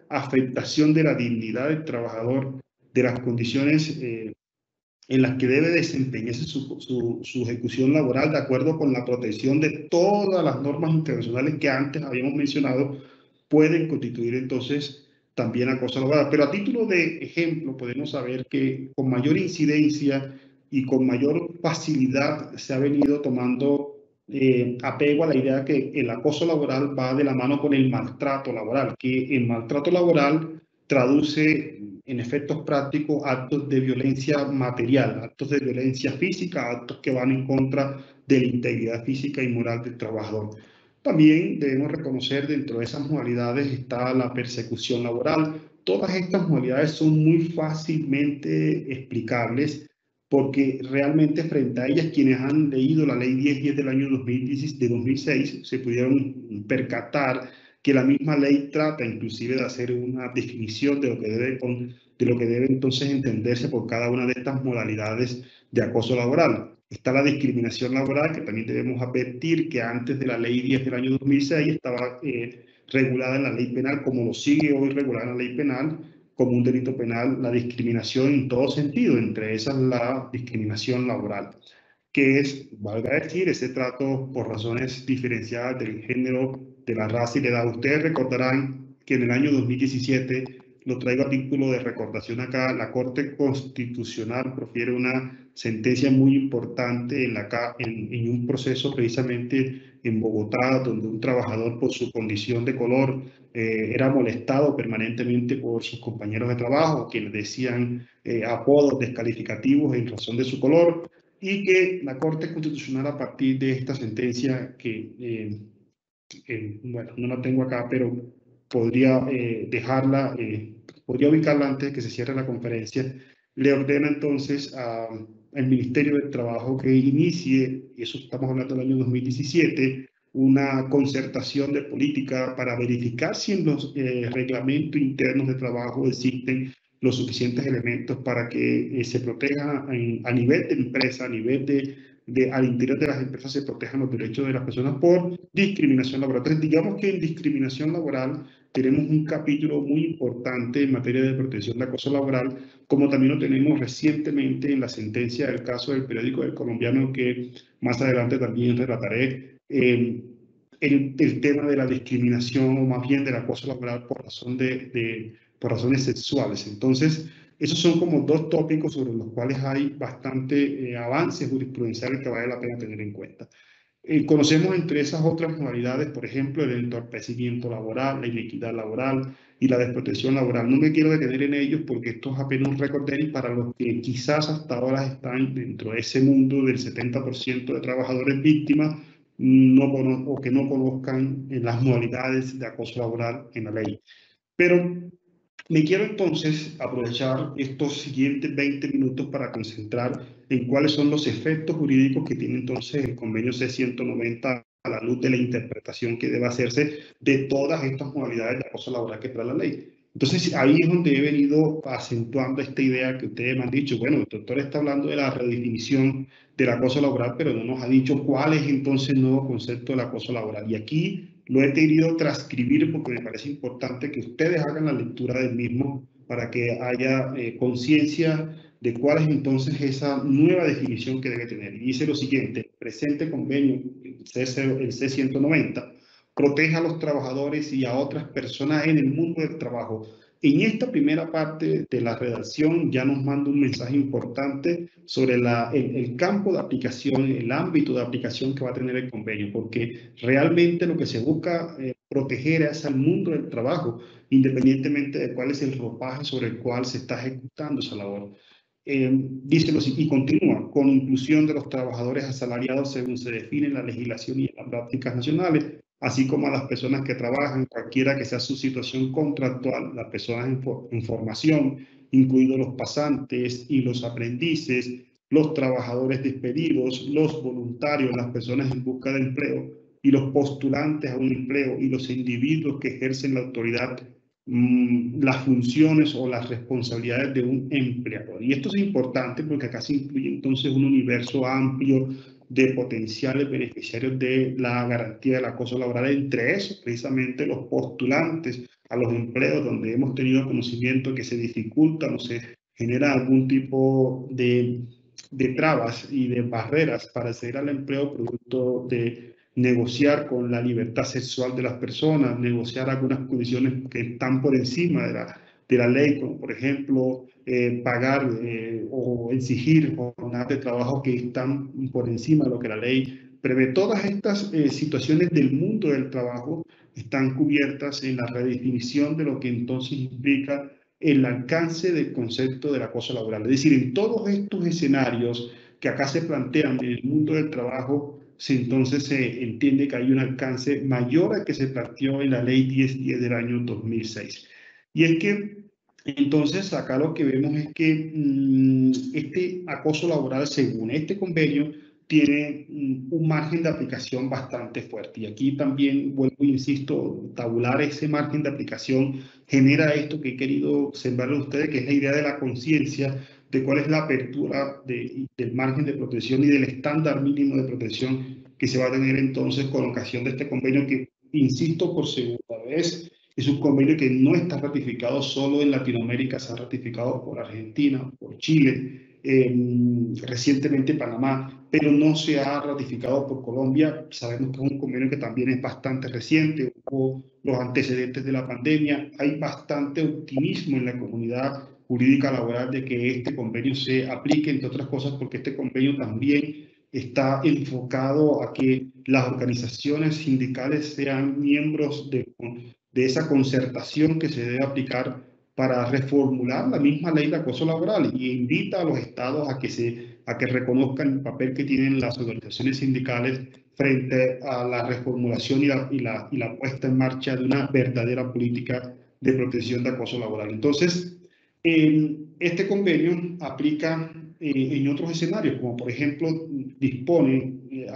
Speaker 2: afectación de la dignidad del trabajador, de las condiciones en las que debe desempeñarse su ejecución laboral de acuerdo con la protección de todas las normas internacionales que antes habíamos mencionado, pueden constituir entonces también acoso laboral. Pero a título de ejemplo podemos saber que con mayor incidencia y con mayor facilidad se ha venido tomando apego a la idea que el acoso laboral va de la mano con el maltrato laboral, que el maltrato laboral traduce en efectos prácticos actos de violencia material, actos de violencia física, actos que van en contra de la integridad física y moral del trabajador. También debemos reconocer dentro de esas modalidades está la persecución laboral. Todas estas modalidades son muy fácilmente explicables porque realmente frente a ellas quienes han leído la ley 1010 del año 2006 se pudieron percatar que la misma ley trata inclusive de hacer una definición de lo que debe entonces entenderse por cada una de estas modalidades de acoso laboral. Está la discriminación laboral, que también debemos advertir que antes de la ley 10 del año 2006 estaba regulada en la ley penal, como lo sigue hoy regulada en la ley penal, como un delito penal, la discriminación en todo sentido, entre esas la discriminación laboral, que es, valga decir, ese trato por razones diferenciadas del género, de la raza y la edad. Ustedes recordarán que en el año 2017, lo traigo a título de recordación acá, la Corte Constitucional profiere una sentencia muy importante en un proceso precisamente en Bogotá, donde un trabajador por su condición de color era molestado permanentemente por sus compañeros de trabajo, quienes decían apodos descalificativos en razón de su color, y que la Corte Constitucional, a partir de esta sentencia, bueno, no la tengo acá, pero podría podría ubicarla antes de que se cierre la conferencia, le ordena entonces al Ministerio del Trabajo que inicie, y eso estamos hablando del año 2017, una concertación de política para verificar si en los reglamentos internos de trabajo existen los suficientes elementos para que se proteja a nivel de empresa, a nivel al interior de las empresas se protejan los derechos de las personas por discriminación laboral. Entonces, digamos que en discriminación laboral tenemos un capítulo muy importante en materia de protección de acoso laboral, como también lo tenemos recientemente en la sentencia del caso del periódico El Colombiano, que más adelante también relataré. El tema de la discriminación, o más bien del acoso laboral por por razones sexuales. Entonces, esos son como dos tópicos sobre los cuales hay bastante avance jurisprudencial que vale la pena tener en cuenta. Conocemos entre esas otras modalidades, por ejemplo, el entorpecimiento laboral, la inequidad laboral y la desprotección laboral. No me quiero detener en ellos porque esto es apenas un recorderis para los que quizás hasta ahora están dentro de ese mundo del 70% de trabajadores víctimas o que no conozcan las modalidades de acoso laboral en la ley. Pero me quiero entonces aprovechar estos siguientes 20 minutos para concentrar en cuáles son los efectos jurídicos que tiene entonces el convenio C-190 a la luz de la interpretación que debe hacerse de todas estas modalidades de acoso laboral que trae la ley. Entonces, ahí es donde he venido acentuando esta idea que ustedes me han dicho. Bueno, el doctor está hablando de la redefinición del acoso laboral, pero no nos ha dicho cuál es entonces el nuevo concepto del acoso laboral. Y aquí lo he querido transcribir porque me parece importante que ustedes hagan la lectura del mismo para que haya conciencia de cuál es entonces esa nueva definición que debe tener. Y dice lo siguiente: el presente convenio, el C-190, protege a los trabajadores y a otras personas en el mundo del trabajo. En esta primera parte de la redacción ya nos manda un mensaje importante sobre el campo de aplicación, el ámbito de aplicación que va a tener el convenio, porque realmente lo que se busca proteger es al mundo del trabajo, independientemente de cuál es el ropaje sobre el cual se está ejecutando esa labor. Dice y continúa, con inclusión de los trabajadores asalariados según se define en la legislación y en las prácticas nacionales, así como a las personas que trabajan, cualquiera que sea su situación contractual, las personas en formación, incluidos los pasantes y los aprendices, los trabajadores despedidos, los voluntarios, las personas en busca de empleo y los postulantes a un empleo y los individuos que ejercen la autoridad, las funciones o las responsabilidades de un empleador. Y esto es importante porque acá se incluye entonces un universo amplio de potenciales beneficiarios de la garantía del acoso laboral, entre esos precisamente los postulantes a los empleos donde hemos tenido conocimiento que se dificultan o se genera algún tipo de trabas y de barreras para acceder al empleo producto de negociar con la libertad sexual de las personas, negociar algunas condiciones que están por encima de la ley, como por ejemplo pagar o exigir jornadas de trabajo que están por encima de lo que la ley prevé. Todas estas situaciones del mundo del trabajo están cubiertas en la redefinición de lo que entonces implica el alcance del concepto del acoso laboral. Es decir, en todos estos escenarios que acá se plantean en el mundo del trabajo, entonces se entiende que hay un alcance mayor al que se planteó en la ley 1010 del año 2006. Y es que entonces acá lo que vemos es que este acoso laboral, según este convenio, tiene un margen de aplicación bastante fuerte. Y aquí también vuelvo e insisto, tabular ese margen de aplicación genera esto que he querido observar a ustedes, que es la idea de la conciencia de cuál es la apertura del margen de protección y del estándar mínimo de protección que se va a tener entonces con ocasión de este convenio que, insisto por segunda vez, es un convenio que no está ratificado solo en Latinoamérica, se ha ratificado por Argentina, por Chile, recientemente Panamá, pero no se ha ratificado por Colombia. Sabemos que es un convenio que también es bastante reciente, hubo los antecedentes de la pandemia, hay bastante optimismo en la comunidad jurídica laboral de que este convenio se aplique, entre otras cosas porque este convenio también está enfocado a que las organizaciones sindicales sean miembros de esa concertación que se debe aplicar para reformular la misma ley de acoso laboral y invita a los estados a que reconozcan el papel que tienen las organizaciones sindicales frente a la reformulación y la puesta en marcha de una verdadera política de protección de acoso laboral. Entonces, este convenio aplica en otros escenarios, como por ejemplo dispone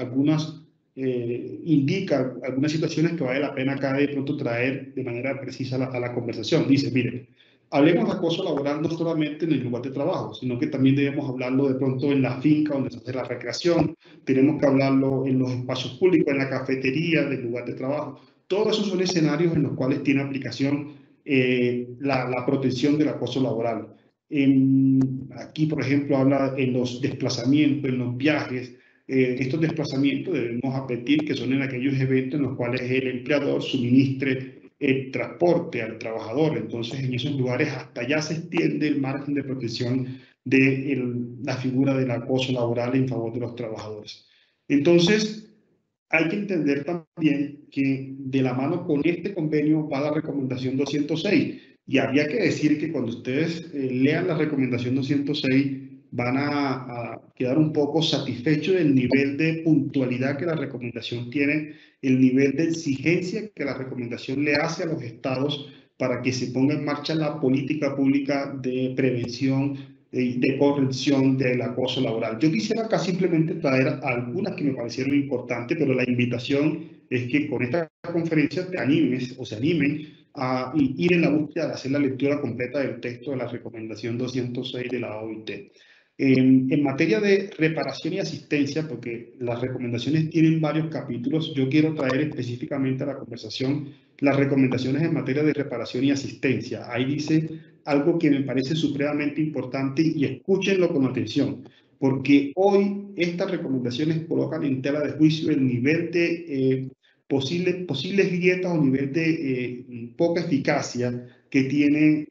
Speaker 2: indica algunas situaciones que vale la pena acá de pronto traer de manera precisa a la conversación. Dice, mire, hablemos de acoso laboral no solamente en el lugar de trabajo, sino que también debemos hablarlo de pronto en la finca donde se hace la recreación, tenemos que hablarlo en los espacios públicos, en la cafetería del lugar de trabajo. Todos esos son escenarios en los cuales tiene aplicación la protección del acoso laboral. Aquí, por ejemplo, habla en los desplazamientos, en los viajes. Estos desplazamientos debemos advertir que son en aquellos eventos en los cuales el empleador suministre el transporte al trabajador. Entonces, en esos lugares hasta allá se extiende el margen de protección de la figura del acoso laboral en favor de los trabajadores. Entonces, hay que entender también que de la mano con este convenio va la recomendación 206. Y había que decir que cuando ustedes lean la recomendación 206 van a quedar un poco satisfechos del nivel de puntualidad que la recomendación tiene, el nivel de exigencia que la recomendación le hace a los estados para que se ponga en marcha la política pública de prevención de corrección del acoso laboral. Yo quisiera acá simplemente traer algunas que me parecieron importantes, pero la invitación es que con esta conferencia te animes o se animen a ir en la búsqueda de hacer la lectura completa del texto de la recomendación 206 de la OIT. En materia de reparación y asistencia, porque las recomendaciones tienen varios capítulos, yo quiero traer específicamente a la conversación las recomendaciones en materia de reparación y asistencia. Ahí dice algo que me parece supremamente importante y escúchenlo con atención, porque hoy estas recomendaciones colocan en tela de juicio el nivel de posibles grietas o nivel de poca eficacia que tienen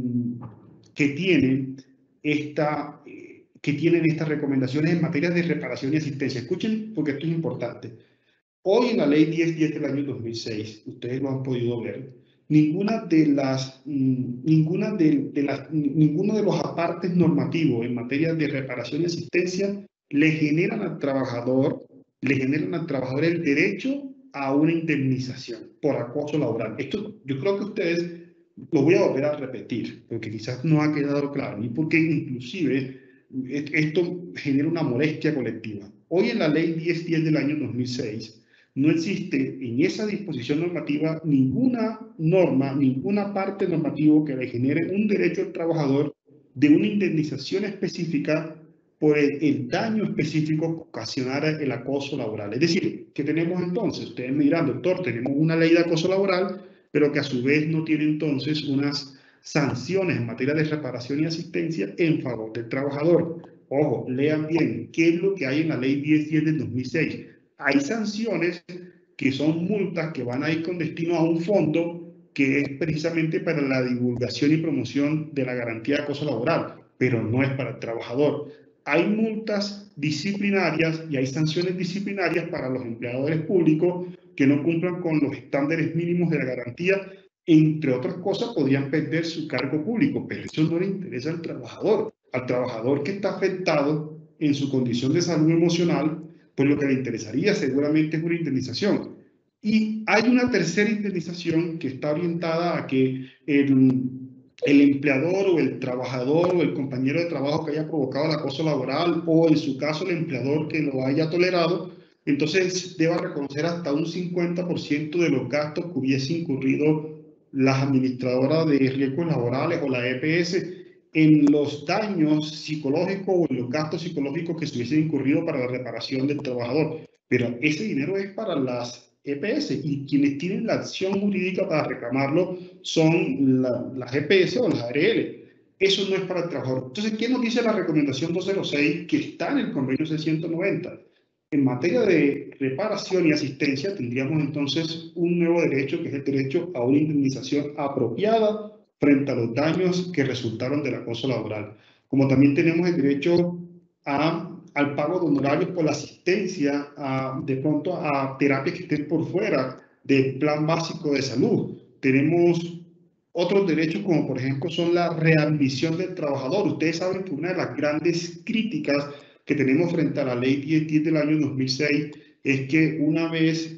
Speaker 2: estas recomendaciones en materia de reparación y asistencia. Escuchen, porque esto es importante. Hoy en la ley 1010 del año 2006, ustedes lo han podido ver, ninguno de los apartes normativos en materia de reparación y asistencia le generan al trabajador el derecho a una indemnización por acoso laboral. Esto yo creo que ustedes lo voy a volver a repetir, porque quizás no ha quedado claro, y porque inclusive esto genera una molestia colectiva. Hoy en la ley 1010 del año 2006, no existe en esa disposición normativa ninguna norma, ninguna parte normativa que le genere un derecho al trabajador de una indemnización específica por el daño específico que ocasionara el acoso laboral. Es decir, ¿qué tenemos entonces? Ustedes me dirán, doctor, tenemos una ley de acoso laboral, pero que a su vez no tiene entonces unas sanciones en materia de reparación y asistencia en favor del trabajador. Ojo, lean bien, ¿qué es lo que hay en la ley 1010 del 2006? Hay sanciones que son multas que van a ir con destino a un fondo que es precisamente para la divulgación y promoción de la garantía de acoso laboral, pero no es para el trabajador. Hay multas disciplinarias y hay sanciones disciplinarias para los empleadores públicos que no cumplan con los estándares mínimos de la garantía. Entre otras cosas, podrían perder su cargo público, pero eso no le interesa al trabajador que está afectado en su condición de salud emocional, pues lo que le interesaría seguramente es una indemnización. Y hay una tercera indemnización que está orientada a que el empleador o el trabajador o el compañero de trabajo que haya provocado el acoso laboral o en su caso el empleador que lo haya tolerado, entonces deba reconocer hasta un 50% de los gastos que hubiese incurrido las administradoras de riesgos laborales o la EPS en los daños psicológicos o en los gastos psicológicos que se hubiesen incurrido para la reparación del trabajador. Pero ese dinero es para las EPS y quienes tienen la acción jurídica para reclamarlo son las EPS o las ARL. Eso no es para el trabajador. Entonces, ¿qué nos dice la recomendación 206 que está en el convenio 690? En materia de reparación y asistencia tendríamos entonces un nuevo derecho que es el derecho a una indemnización apropiada frente a los daños que resultaron del acoso laboral. Como también tenemos el derecho al pago de honorarios por la asistencia, de pronto a terapias que estén por fuera del plan básico de salud. Tenemos otros derechos como por ejemplo son la readmisión del trabajador. Ustedes saben que una de las grandes críticas que tenemos frente a la ley 1010 del año 2006 es que una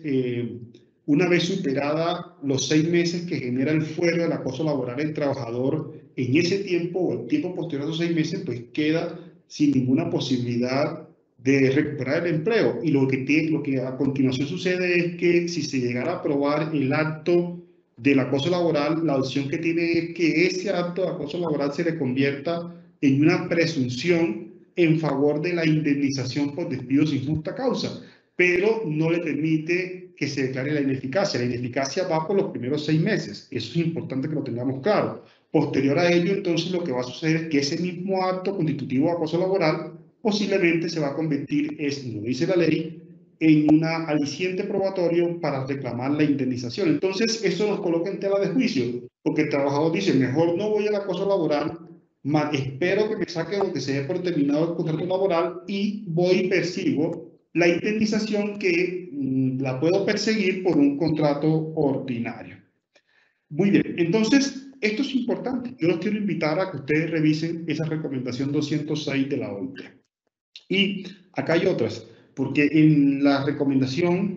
Speaker 2: vez superada los 6 meses que genera el fuero del acoso laboral del trabajador, en ese tiempo o el tiempo posterior a esos 6 meses, pues queda sin ninguna posibilidad de recuperar el empleo. Y lo que a continuación sucede es que si se llegara a aprobar el acto del acoso laboral, la opción que tiene es que ese acto de acoso laboral se le convierta en una presunción en favor de la indemnización por despido sin justa causa, pero no le permite que se declare la ineficacia. La ineficacia va por los primeros 6 meses. Eso es importante que lo tengamos claro. Posterior a ello, entonces, lo que va a suceder es que ese mismo acto constitutivo de acoso laboral posiblemente se va a convertir, como dice la ley, en una aliciente probatorio para reclamar la indemnización. Entonces, eso nos coloca en tela de juicio, porque el trabajador dice, mejor no voy al acoso laboral, espero que me saquen o que se dé por terminado el contrato laboral y voy y persigo la indemnización que la puedo perseguir por un contrato ordinario. Muy bien, entonces esto es importante. Yo los quiero invitar a que ustedes revisen esa recomendación 206 de la OIT. Y acá hay otras, porque en la recomendación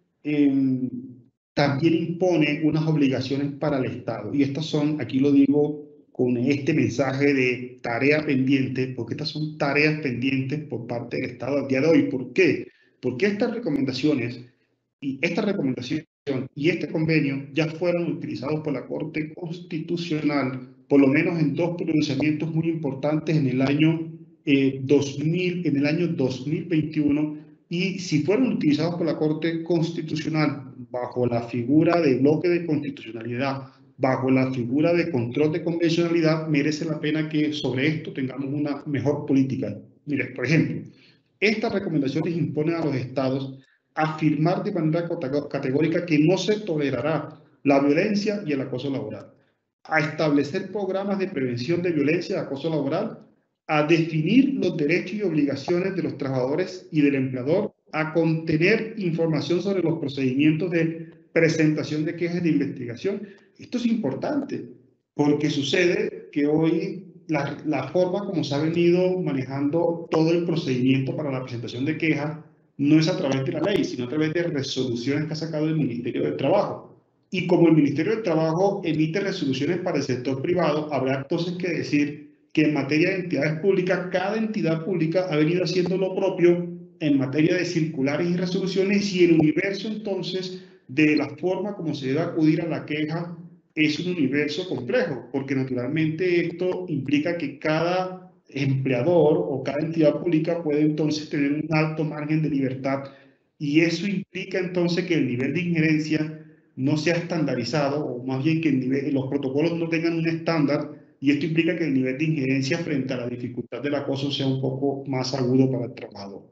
Speaker 2: también impone unas obligaciones para el Estado. Y estas son, aquí lo digo con este mensaje de tarea pendiente, porque estas son tareas pendientes por parte del Estado al día de hoy. ¿Por qué? Porque estas recomendaciones y este convenio ya fueron utilizados por la Corte Constitucional, por lo menos en 2 pronunciamientos muy importantes en el año 2021, y si fueron utilizados por la Corte Constitucional bajo la figura de bloque de constitucionalidad, bajo la figura de control de convencionalidad, merece la pena que sobre esto tengamos una mejor política. Mire, por ejemplo, estas recomendaciones imponen a los estados afirmar de manera categórica que no se tolerará la violencia y el acoso laboral, a establecer programas de prevención de violencia y acoso laboral, a definir los derechos y obligaciones de los trabajadores y del empleador, a contener información sobre los procedimientos de presentación de quejas de investigación. Esto es importante porque sucede que hoy la forma como se ha venido manejando todo el procedimiento para la presentación de quejas no es a través de la ley, sino a través de resoluciones que ha sacado el Ministerio del Trabajo. Y como el Ministerio del Trabajo emite resoluciones para el sector privado, habrá entonces que decir que en materia de entidades públicas, cada entidad pública ha venido haciendo lo propio en materia de circulares y resoluciones, y el universo entonces de la forma como se debe acudir a la queja es un universo complejo, porque naturalmente esto implica que cada empleador o cada entidad pública puede entonces tener un alto margen de libertad, y eso implica entonces que el nivel de injerencia no sea estandarizado, o más bien que los protocolos no tengan un estándar, y esto implica que el nivel de injerencia frente a la dificultad del acoso sea un poco más agudo para el trabajador.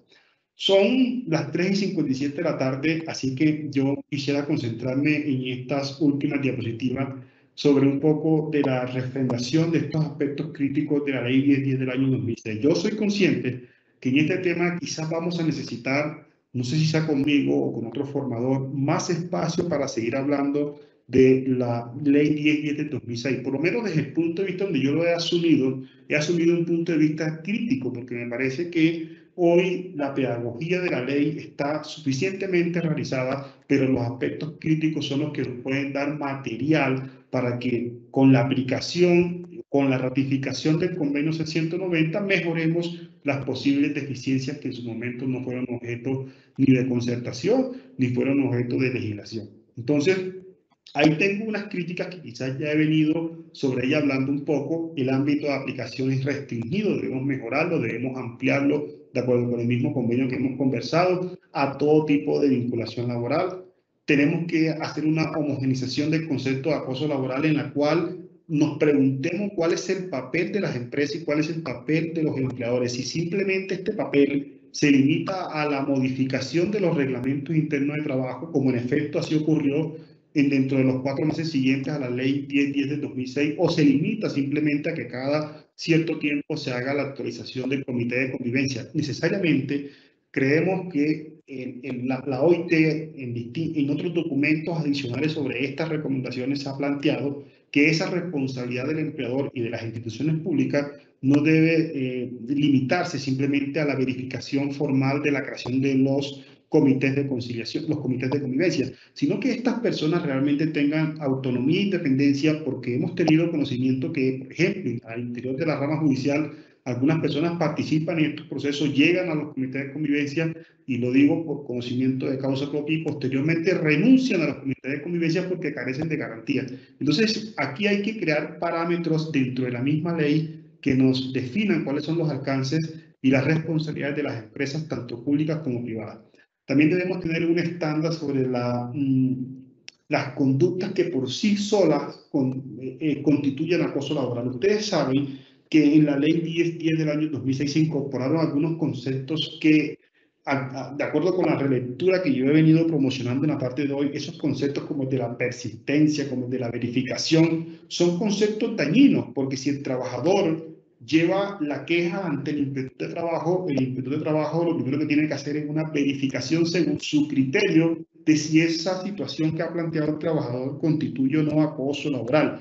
Speaker 2: Son las 3:57 de la tarde, así que yo quisiera concentrarme en estas últimas diapositivas sobre un poco de la refrendación de estos aspectos críticos de la Ley 1010 del año 2006. Yo soy consciente que en este tema quizás vamos a necesitar, no sé si sea conmigo o con otro formador, más espacio para seguir hablando de la Ley 1010 del 2006. Por lo menos desde el punto de vista donde yo lo he asumido un punto de vista crítico, porque me parece que hoy la pedagogía de la ley está suficientemente realizada, pero los aspectos críticos son los que nos pueden dar material para que con la aplicación, con la ratificación del convenio 690, mejoremos las posibles deficiencias que en su momento no fueron objeto ni de concertación, ni fueron objeto de legislación. Entonces, ahí tengo unas críticas que quizás ya he venido sobre ella hablando un poco. El ámbito de aplicación es restringido, debemos mejorarlo, debemos ampliarlo de acuerdo con el mismo convenio que hemos conversado, a todo tipo de vinculación laboral. Tenemos que hacer una homogenización del concepto de acoso laboral en la cual nos preguntemos cuál es el papel de las empresas y cuál es el papel de los empleadores. Si simplemente este papel se limita a la modificación de los reglamentos internos de trabajo, como en efecto así ocurrió dentro de los 4 meses siguientes a la ley 1010 del 2006, o se limita simplemente a que cada cierto tiempo se haga la actualización del comité de convivencia. Necesariamente creemos que la OIT en otros documentos adicionales sobre estas recomendaciones ha planteado que esa responsabilidad del empleador y de las instituciones públicas no debe limitarse simplemente a la verificación formal de la creación de los comités de conciliación, los comités de convivencia, sino que estas personas realmente tengan autonomía e independencia, porque hemos tenido conocimiento que, por ejemplo, al interior de la rama judicial, algunas personas participan en estos procesos, llegan a los comités de convivencia, y lo digo por conocimiento de causa propia, y posteriormente renuncian a los comités de convivencia porque carecen de garantías. Entonces, aquí hay que crear parámetros dentro de la misma ley que nos definan cuáles son los alcances y las responsabilidades de las empresas, tanto públicas como privadas. También debemos tener un estándar sobre las conductas que por sí solas constituyen acoso laboral. Ustedes saben que en la ley 1010 del año 2006 se incorporaron algunos conceptos que, de acuerdo con la relectura que yo he venido promocionando en la parte de hoy, esos conceptos como el de la persistencia, como el de la verificación, son conceptos dañinos, porque si el trabajador lleva la queja ante el inspector de trabajo, el inspector de trabajo lo primero que tiene que hacer es una verificación según su criterio de si esa situación que ha planteado el trabajador constituye o no acoso laboral.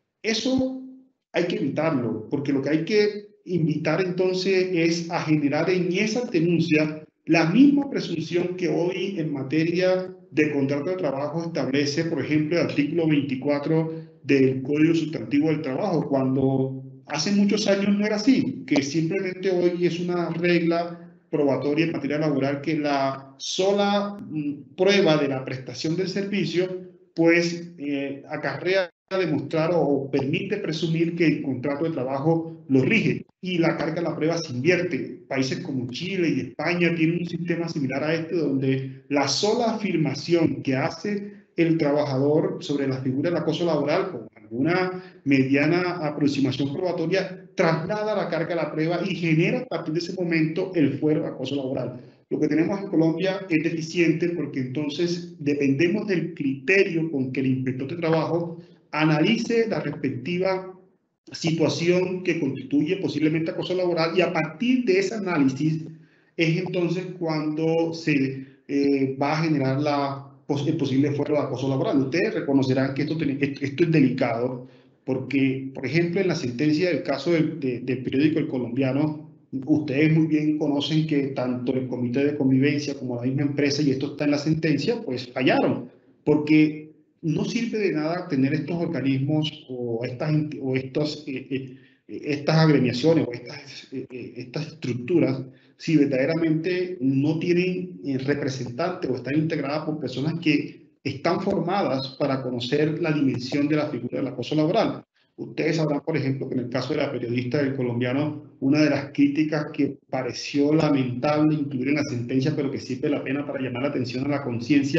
Speaker 2: Eso hay que evitarlo, porque lo que hay que invitar entonces es a generar en esa denuncia la misma presunción que hoy en materia de contrato de trabajo establece, por ejemplo, el artículo 24 del Código Sustantivo del Trabajo, cuando hace muchos años no era así, que simplemente hoy es una regla probatoria en materia laboral que la sola prueba de la prestación del servicio pues acarrea demostrar o permite presumir que el contrato de trabajo lo rige, y la carga de la prueba se invierte. Países como Chile y España tienen un sistema similar a este, donde la sola afirmación que hace el trabajador sobre la figura del acoso laboral, con alguna mediana aproximación probatoria, traslada la carga de la prueba y genera a partir de ese momento el fuero de acoso laboral. Lo que tenemos en Colombia es deficiente, porque entonces dependemos del criterio con que el inspector de trabajo analice la respectiva situación que constituye posiblemente acoso laboral, y a partir de ese análisis es entonces cuando se va a generar el posible fuero de acoso laboral. Ustedes reconocerán que esto es delicado, porque, por ejemplo, en la sentencia del caso del periódico El Colombiano, ustedes muy bien conocen que tanto el comité de convivencia como la misma empresa, y esto está en la sentencia, pues fallaron, porque no sirve de nada tener estos organismos o estas agremiaciones o estas estructuras si verdaderamente no tienen representantes o están integradas por personas que están formadas para conocer la dimensión de la figura del acoso laboral. Ustedes sabrán, por ejemplo, que en el caso de la periodista del Colombiano, una de las críticas que pareció lamentable incluir en la sentencia, pero que sirve la pena para llamar la atención a la conciencia,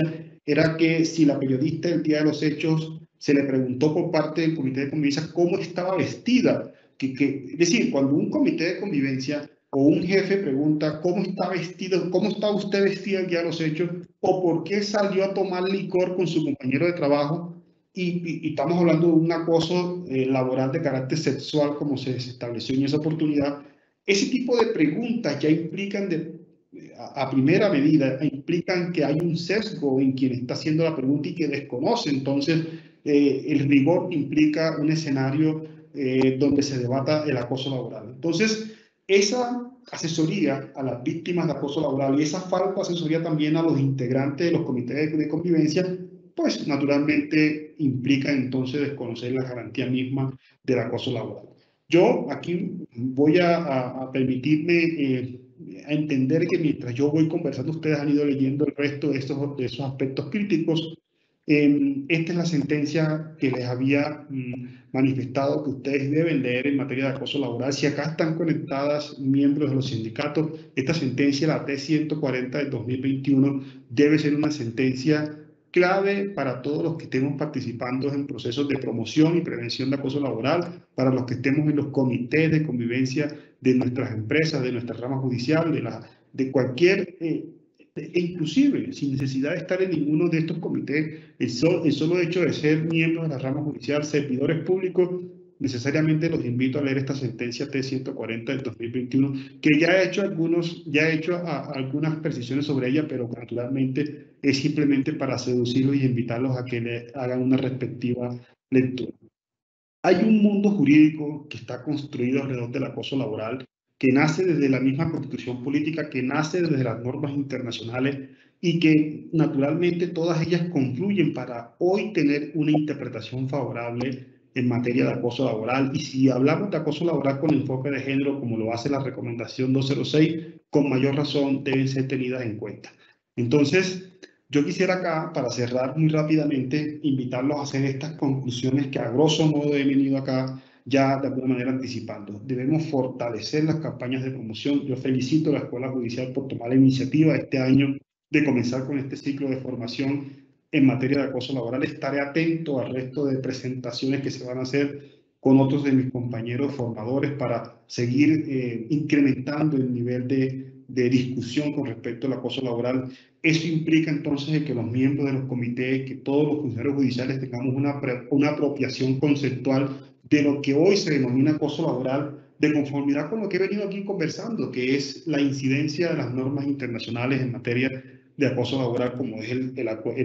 Speaker 2: era que si la periodista el día de los hechos se le preguntó por parte del comité de convivencia cómo estaba vestida, es decir, cuando un comité de convivencia o un jefe pregunta cómo está vestido, cómo está usted vestida el día de los hechos, o por qué salió a tomar licor con su compañero de trabajo, y estamos hablando de un acoso laboral de carácter sexual como se estableció en esa oportunidad, ese tipo de preguntas ya implican a primera medida, implican que hay un sesgo en quien está haciendo la pregunta y que desconoce. Entonces, el rigor implica un escenario donde se debata el acoso laboral. Entonces, esa asesoría a las víctimas de acoso laboral y esa falta de asesoría también a los integrantes de los comités de convivencia, pues naturalmente implica entonces desconocer la garantía misma del acoso laboral. Yo aquí voy a permitirme a entender que mientras yo voy conversando, ustedes han ido leyendo el resto de esos aspectos críticos. Esta es la sentencia que les había manifestado que ustedes deben leer en materia de acoso laboral. Si acá están conectadas miembros de los sindicatos, esta sentencia, la T140 del 2021, debe ser una sentencia clave para todos los que estemos participando en procesos de promoción y prevención de acoso laboral, para los que estemos en los comités de convivencia de nuestras empresas, de nuestra rama judicial, de cualquier, inclusive sin necesidad de estar en ninguno de estos comités, el solo hecho de ser miembros de la rama judicial, servidores públicos, necesariamente los invito a leer esta sentencia T140 del 2021, que ya he hecho algunas precisiones sobre ella, pero naturalmente es simplemente para seducirlos y invitarlos a que le hagan una respectiva lectura. Hay un mundo jurídico que está construido alrededor del acoso laboral, que nace desde la misma constitución política, que nace desde las normas internacionales y que naturalmente todas ellas confluyen para hoy tener una interpretación favorable en materia de acoso laboral. Y si hablamos de acoso laboral con enfoque de género, como lo hace la recomendación 206, con mayor razón deben ser tenidas en cuenta. Entonces, yo quisiera acá, para cerrar muy rápidamente, invitarlos a hacer estas conclusiones que a grosso modo he venido acá ya de alguna manera anticipando. Debemos fortalecer las campañas de promoción. Yo felicito a la Escuela Judicial por tomar la iniciativa este año de comenzar con este ciclo de formación en materia de acoso laboral. Estaré atento al resto de presentaciones que se van a hacer con otros de mis compañeros formadores para seguir incrementando el nivel de discusión con respecto al acoso laboral. Eso implica entonces que los miembros de los comités, que todos los funcionarios judiciales tengamos una apropiación conceptual de lo que hoy se denomina acoso laboral, de conformidad con lo que he venido aquí conversando, que es la incidencia de las normas internacionales en materia de acoso laboral, como es el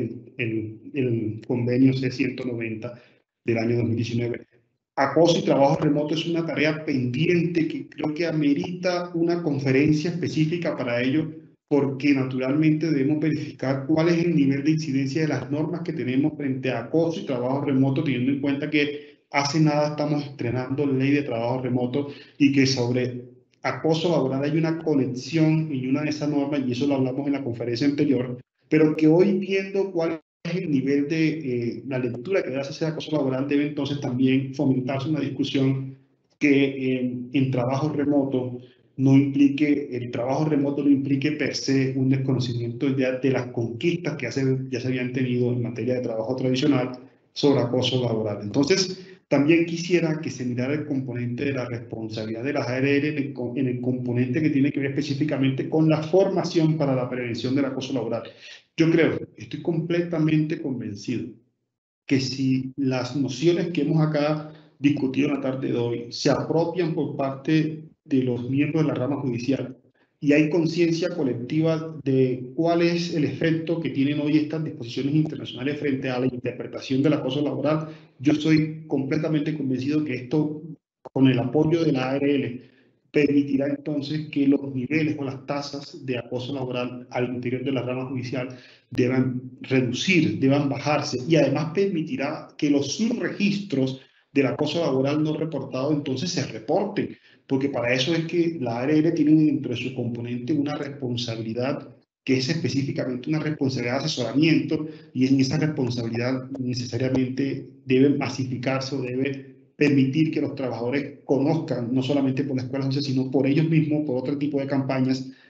Speaker 2: convenio C190 del año 2019. Acoso y trabajo remoto es una tarea pendiente que creo que amerita una conferencia específica para ello, porque naturalmente debemos verificar cuál es el nivel de incidencia de las normas que tenemos frente a acoso y trabajo remoto, teniendo en cuenta que hace nada estamos estrenando la ley de trabajo remoto y que sobre acoso laboral hay una conexión en una de esas normas, y eso lo hablamos en la conferencia anterior, pero que hoy viendo cuál es el nivel de la lectura que debe hacerse de acoso laboral, debe entonces también fomentarse una discusión que en trabajo remoto no implique, el trabajo remoto no implique per se un desconocimiento de las conquistas que ya se habían tenido en materia de trabajo tradicional sobre acoso laboral. Entonces, también quisiera que se mirara el componente de la responsabilidad de las ARL en el componente que tiene que ver específicamente con la formación para la prevención del acoso laboral. Yo creo, estoy completamente convencido que si las nociones que hemos acá discutido en la tarde de hoy se apropian por parte de los miembros de la rama judicial y hay conciencia colectiva de cuál es el efecto que tienen hoy estas disposiciones internacionales frente a la interpretación del acoso laboral, yo estoy completamente convencido que esto, con el apoyo de la ARL, permitirá entonces que los niveles o las tasas de acoso laboral al interior de la rama judicial deban reducir, deban bajarse, y además permitirá que los subregistros del acoso laboral no reportado entonces se reporten, porque para eso es que la ARL tiene dentro de su componente una responsabilidad que es específicamente una responsabilidad de asesoramiento, y en esa responsabilidad necesariamente debe masificarse o debe permitir que los trabajadores conozcan, no solamente por la escuela judicial, sino por ellos mismos, por otro tipo de campañas,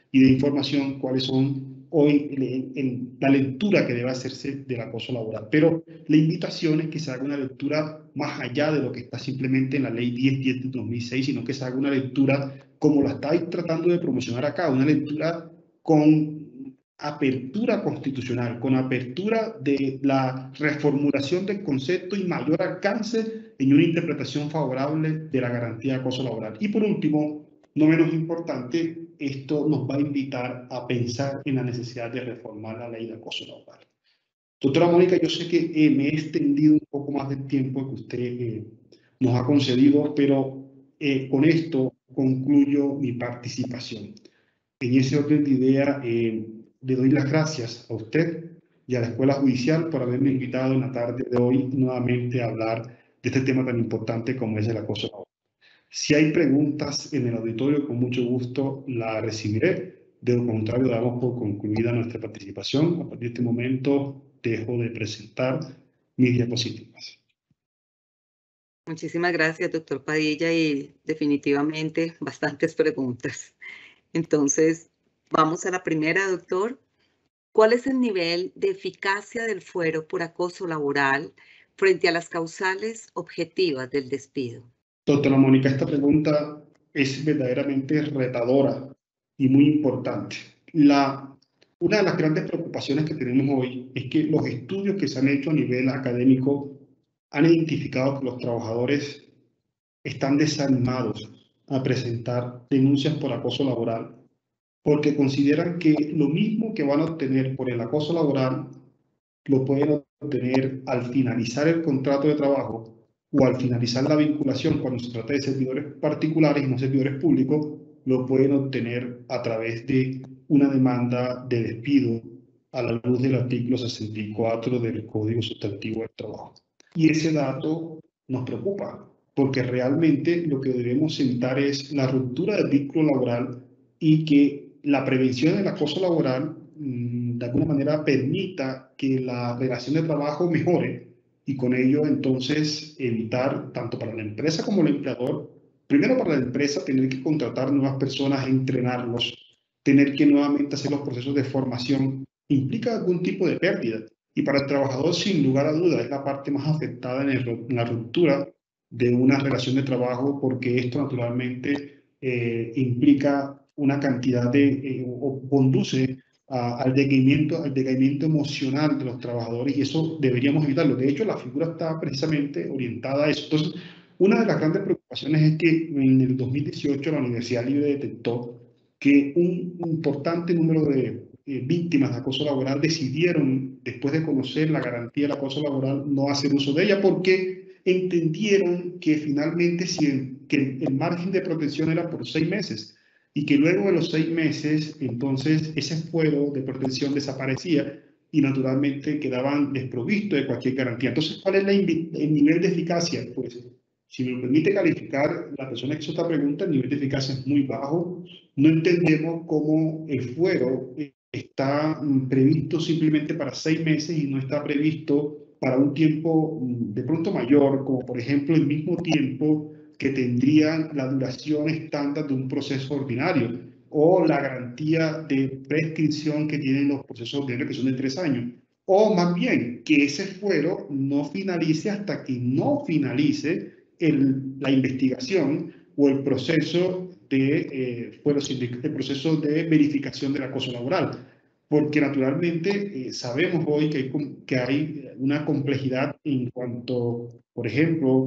Speaker 2: y de información cuáles son hoy la lectura que debe hacerse del acoso laboral. Pero la invitación es que se haga una lectura más allá de lo que está simplemente en la Ley 1010 de 2006, sino que se haga una lectura como la estáis tratando de promocionar acá, una lectura con apertura constitucional, con apertura de la reformulación del concepto y mayor alcance en una interpretación favorable de la garantía de acoso laboral. Y por último, no menos importante, esto nos va a invitar a pensar en la necesidad de reformar la ley de acoso laboral. Doctora Mónica, yo sé que me he extendido un poco más del tiempo que usted nos ha concedido, pero con esto concluyo mi participación. En ese orden de idea, le doy las gracias a usted y a la Escuela Judicial por haberme invitado en la tarde de hoy nuevamente a hablar de este tema tan importante como es el acoso laboral. Si hay preguntas en el auditorio, con mucho gusto la recibiré. De lo contrario, damos por concluida nuestra participación. A partir de este momento, dejo de presentar mis diapositivas.
Speaker 1: Muchísimas gracias, doctor Padilla, y definitivamente bastantes preguntas. Entonces, vamos a la primera, doctor. ¿Cuál es el nivel de eficacia del fuero por acoso laboral frente a las causales objetivas del despido?
Speaker 2: Doctora Mónica, esta pregunta es verdaderamente retadora y muy importante. Una de las grandes preocupaciones que tenemos hoy es que los estudios que se han hecho a nivel académico han identificado que los trabajadores están desanimados a presentar denuncias por acoso laboral porque consideran que lo mismo que van a obtener por el acoso laboral lo pueden obtener al finalizar el contrato de trabajo o al finalizar la vinculación cuando se trata de servidores particulares y no servidores públicos, lo pueden obtener a través de una demanda de despido a la luz del artículo 64 del Código Sustantivo del Trabajo. Y ese dato nos preocupa, porque realmente lo que debemos sentar es la ruptura del vínculo laboral y que la prevención del acoso laboral de alguna manera permita que la relación de trabajo mejore y con ello entonces evitar tanto para la empresa como el empleador, primero para la empresa tener que contratar nuevas personas, entrenarlos, tener que nuevamente hacer los procesos de formación, implica algún tipo de pérdida. Y para el trabajador, sin lugar a dudas, es la parte más afectada en la ruptura de una relación de trabajo, porque esto naturalmente implica una cantidad o conduce al decaimiento emocional de los trabajadores, y eso deberíamos evitarlo. De hecho, la figura está precisamente orientada a eso. Entonces, una de las grandes preocupaciones es que en el 2018 la Universidad Libre detectó que un importante número de víctimas de acoso laboral decidieron, después de conocer la garantía del acoso laboral, no hacer uso de ella porque entendieron que finalmente que el margen de protección era por 6 meses y que luego de los 6 meses, entonces ese fuero de protección desaparecía y naturalmente quedaban desprovistos de cualquier garantía. Entonces, ¿cuál es el nivel de eficacia? Pues, si me permite calificar la persona que hizo esta pregunta, el nivel de eficacia es muy bajo. No entendemos cómo el fuero está previsto simplemente para 6 meses y no está previsto para un tiempo de pronto mayor, como por ejemplo el mismo tiempo que tendría la duración estándar de un proceso ordinario o la garantía de prescripción que tienen los procesos ordinarios, que son de 3 años. O más bien, que ese fuero no finalice hasta que no finalice la investigación o el proceso el proceso de verificación del acoso laboral. Porque naturalmente sabemos hoy que hay una complejidad en cuanto, por ejemplo,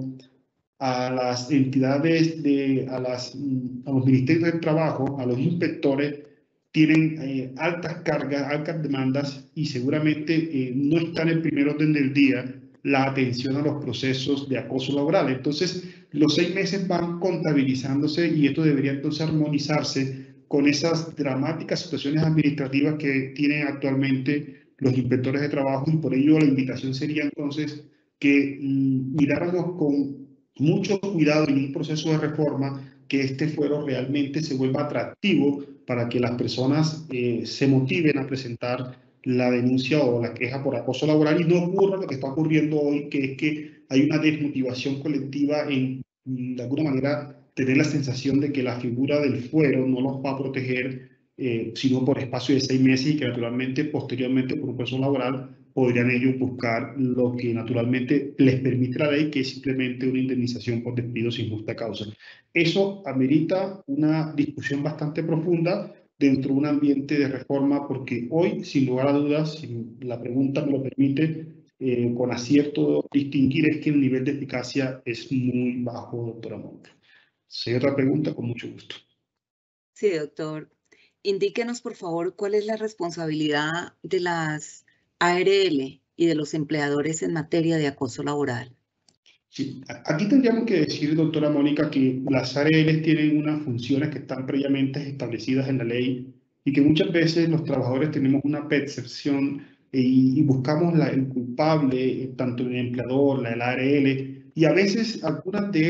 Speaker 2: a las entidades, a los ministerios del trabajo, a los inspectores, tienen altas cargas, altas demandas y seguramente no está en el primer orden del día la atención a los procesos de acoso laboral. Entonces, los 6 meses van contabilizándose y esto debería entonces armonizarse con esas dramáticas situaciones administrativas que tienen actualmente los inspectores de trabajo, y por ello la invitación sería entonces que miráramos con mucho cuidado en un proceso de reforma que este fuero realmente se vuelva atractivo para que las personas se motiven a presentar la denuncia o la queja por acoso laboral y no ocurra lo que está ocurriendo hoy, que es que hay una desmotivación colectiva en, de alguna manera, tener la sensación de que la figura del fuero no los va a proteger sino por espacio de 6 meses y que naturalmente posteriormente por un proceso laboral podrían ellos buscar lo que naturalmente les permite la ley, que es simplemente una indemnización por despido sin justa causa. Eso amerita una discusión bastante profunda dentro de un ambiente de reforma, porque hoy, sin lugar a dudas, si la pregunta me lo permite, con acierto distinguir es que el nivel de eficacia es muy bajo, doctora Mónica. Si hay otra pregunta, con mucho gusto.
Speaker 1: Sí, doctor. Indíquenos, por favor, cuál es la responsabilidad de las ARL y de los empleadores en materia de acoso laboral.
Speaker 2: Sí, aquí tendríamos que decir, doctora Mónica, que las ARL tienen unas funciones que están previamente establecidas en la ley y que muchas veces los trabajadores tenemos una percepción y buscamos el culpable, tanto el empleador, la ARL, y a veces algunas de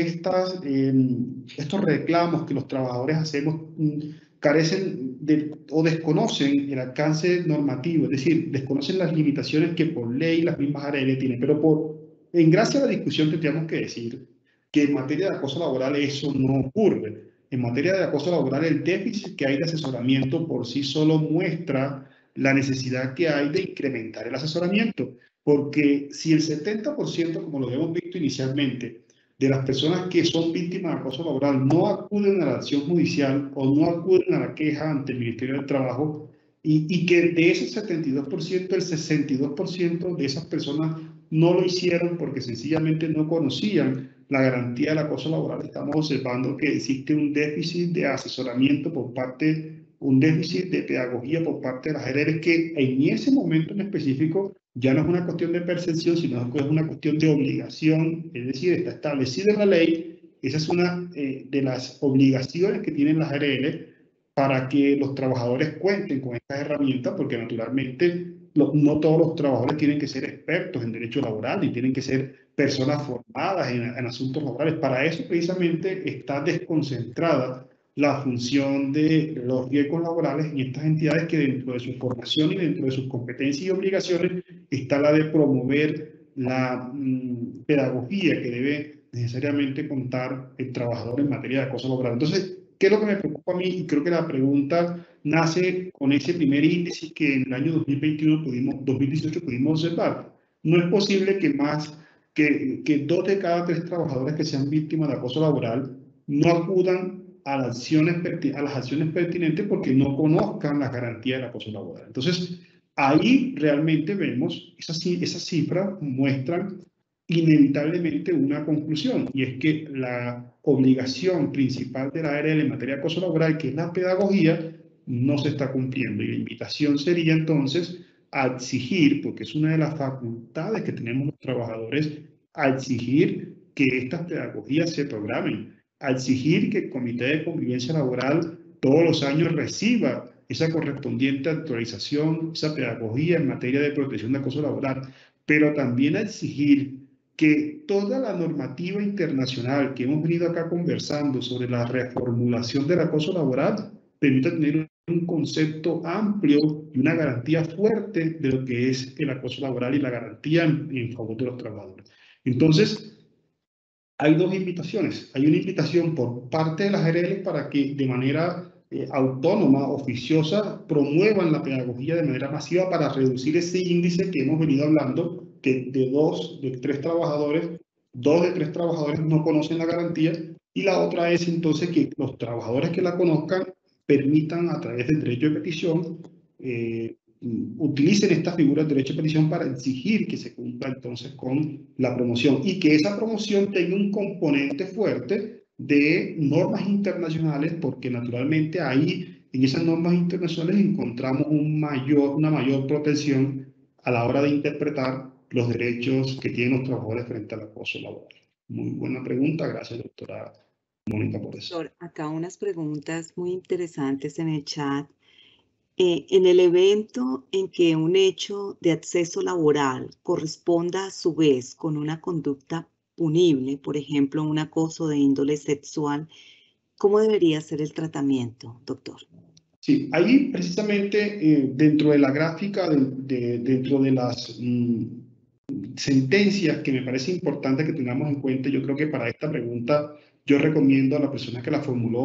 Speaker 2: estos reclamos que los trabajadores hacemos carecen o desconocen el alcance normativo, es decir, desconocen las limitaciones que por ley las mismas ARL tienen, pero en gracia a la discusión tendríamos que decir que en materia de acoso laboral eso no ocurre. En materia de acoso laboral el déficit que hay de asesoramiento por sí solo muestra la necesidad que hay de incrementar el asesoramiento, porque si el 70%, como lo hemos visto inicialmente, de las personas que son víctimas de acoso laboral no acuden a la acción judicial o no acuden a la queja ante el Ministerio del Trabajo, y que de ese 72%, el 62% de esas personas no lo hicieron porque sencillamente no conocían la garantía del acoso laboral, estamos observando que existe un déficit de asesoramiento por parte, un déficit de pedagogía por parte de las ARL, que en ese momento en específico ya no es una cuestión de percepción, sino que es una cuestión de obligación, es decir, está establecida en la ley. Esa es una de las obligaciones que tienen las ARL para que los trabajadores cuenten con estas herramientas, porque naturalmente no todos los trabajadores tienen que ser expertos en derecho laboral y tienen que ser personas formadas en asuntos laborales. Para eso precisamente está desconcentrada la función de los riesgos laborales en estas entidades, que dentro de su formación y dentro de sus competencias y obligaciones está la de promover la pedagogía que debe necesariamente contar el trabajador en materia de acoso laboral. Entonces, ¿qué es lo que me preocupa a mí? Y creo que la pregunta nace con ese primer índice que en el año 2018 pudimos observar. No es posible que que 2 de cada 3 trabajadores que sean víctimas de acoso laboral no acudan a las acciones pertinentes porque no conozcan las garantías del acoso laboral. Entonces, ahí realmente vemos, esas cifras muestran inevitablemente una conclusión, y es que la obligación principal de la ARL en materia de acoso laboral, que es la pedagogía, no se está cumpliendo. Y la invitación sería entonces a exigir, porque es una de las facultades que tenemos los trabajadores, a exigir que estas pedagogías se programen, a exigir que el Comité de Convivencia Laboral todos los años reciba esa correspondiente actualización, esa pedagogía en materia de protección de acoso laboral, pero también a exigir que toda la normativa internacional que hemos venido acá conversando sobre la reformulación del acoso laboral permita tener un concepto amplio y una garantía fuerte de lo que es el acoso laboral y la garantía en favor de los trabajadores. Entonces, hay 2 invitaciones. Hay una invitación por parte de las ARL para que de manera autónoma, oficiosa, promuevan la pedagogía de manera masiva para reducir ese índice que hemos venido hablando, que de 3 trabajadores, 2 de 3 trabajadores no conocen la garantía, y la otra es entonces que los trabajadores que la conozcan permitan a través del derecho de petición utilicen esta figura de derecho de petición para exigir que se cumpla entonces con la promoción, y que esa promoción tenga un componente fuerte de normas internacionales, porque naturalmente ahí en esas normas internacionales encontramos una mayor protección a la hora de interpretar los derechos que tienen los trabajadores frente al acoso laboral. Muy buena pregunta, gracias doctora Mónica por eso.
Speaker 1: Doctor, acá unas preguntas muy interesantes en el chat. En el evento en que un hecho de acceso laboral corresponda a su vez con una conducta punible, por ejemplo, un acoso de índole sexual, ¿cómo debería ser el tratamiento, doctor?
Speaker 2: Sí, ahí precisamente dentro de la gráfica, dentro de las sentencias que me parece importante que tengamos en cuenta, yo creo que para esta pregunta yo recomiendo a la persona que la formuló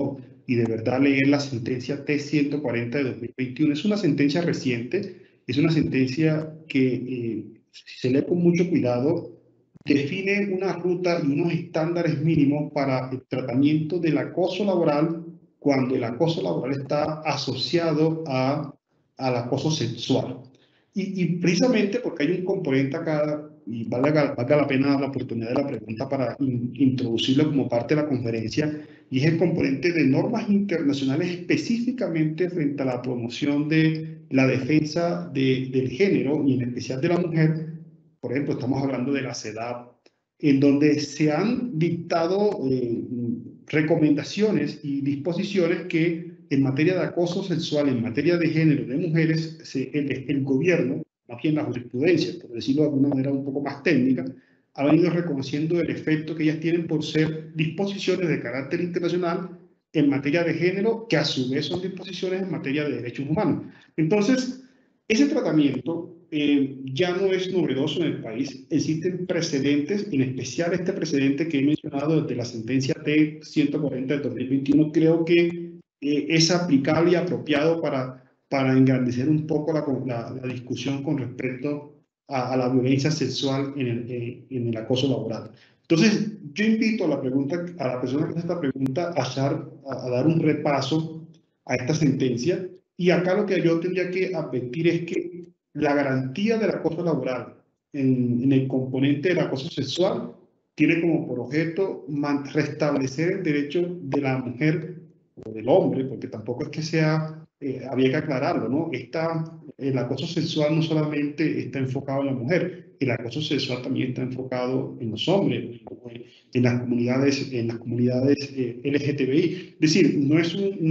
Speaker 2: y de verdad leer la sentencia T-140 de 2021. Es una sentencia reciente, es una sentencia que, si se lee con mucho cuidado, define una ruta y unos estándares mínimos para el tratamiento del acoso laboral cuando el acoso laboral está asociado al acoso sexual. Y precisamente porque hay un componente acá, y valga la pena dar la oportunidad de la pregunta para introducirlo como parte de la conferencia, y es el componente de normas internacionales específicamente frente a la promoción de la defensa del género y en especial de la mujer. Por ejemplo, estamos hablando de la CEDAW, en donde se han dictado recomendaciones y disposiciones que en materia de acoso sexual, en materia de género de mujeres, el gobierno, más bien la jurisprudencia, por decirlo de alguna manera un poco más técnica, ha venido reconociendo el efecto que ellas tienen por ser disposiciones de carácter internacional en materia de género, que a su vez son disposiciones en materia de derechos humanos. Entonces, ese tratamiento ya no es novedoso en el país. Existen precedentes, en especial este precedente que he mencionado desde la sentencia T-140 de 2021, creo que es aplicable y apropiado para engrandecer un poco la discusión con respecto a la violencia sexual en el acoso laboral. Entonces, yo invito a la persona que hace esta pregunta a dar un repaso a esta sentencia, y acá lo que yo tendría que advertir es que la garantía del acoso laboral en el componente del acoso sexual tiene como por objeto restablecer el derecho de la mujer o del hombre, porque tampoco es que sea, había que aclararlo, ¿no? El acoso sexual no solamente está enfocado en la mujer, el acoso sexual también está enfocado en los hombres, en las comunidades LGTBI. Es decir, no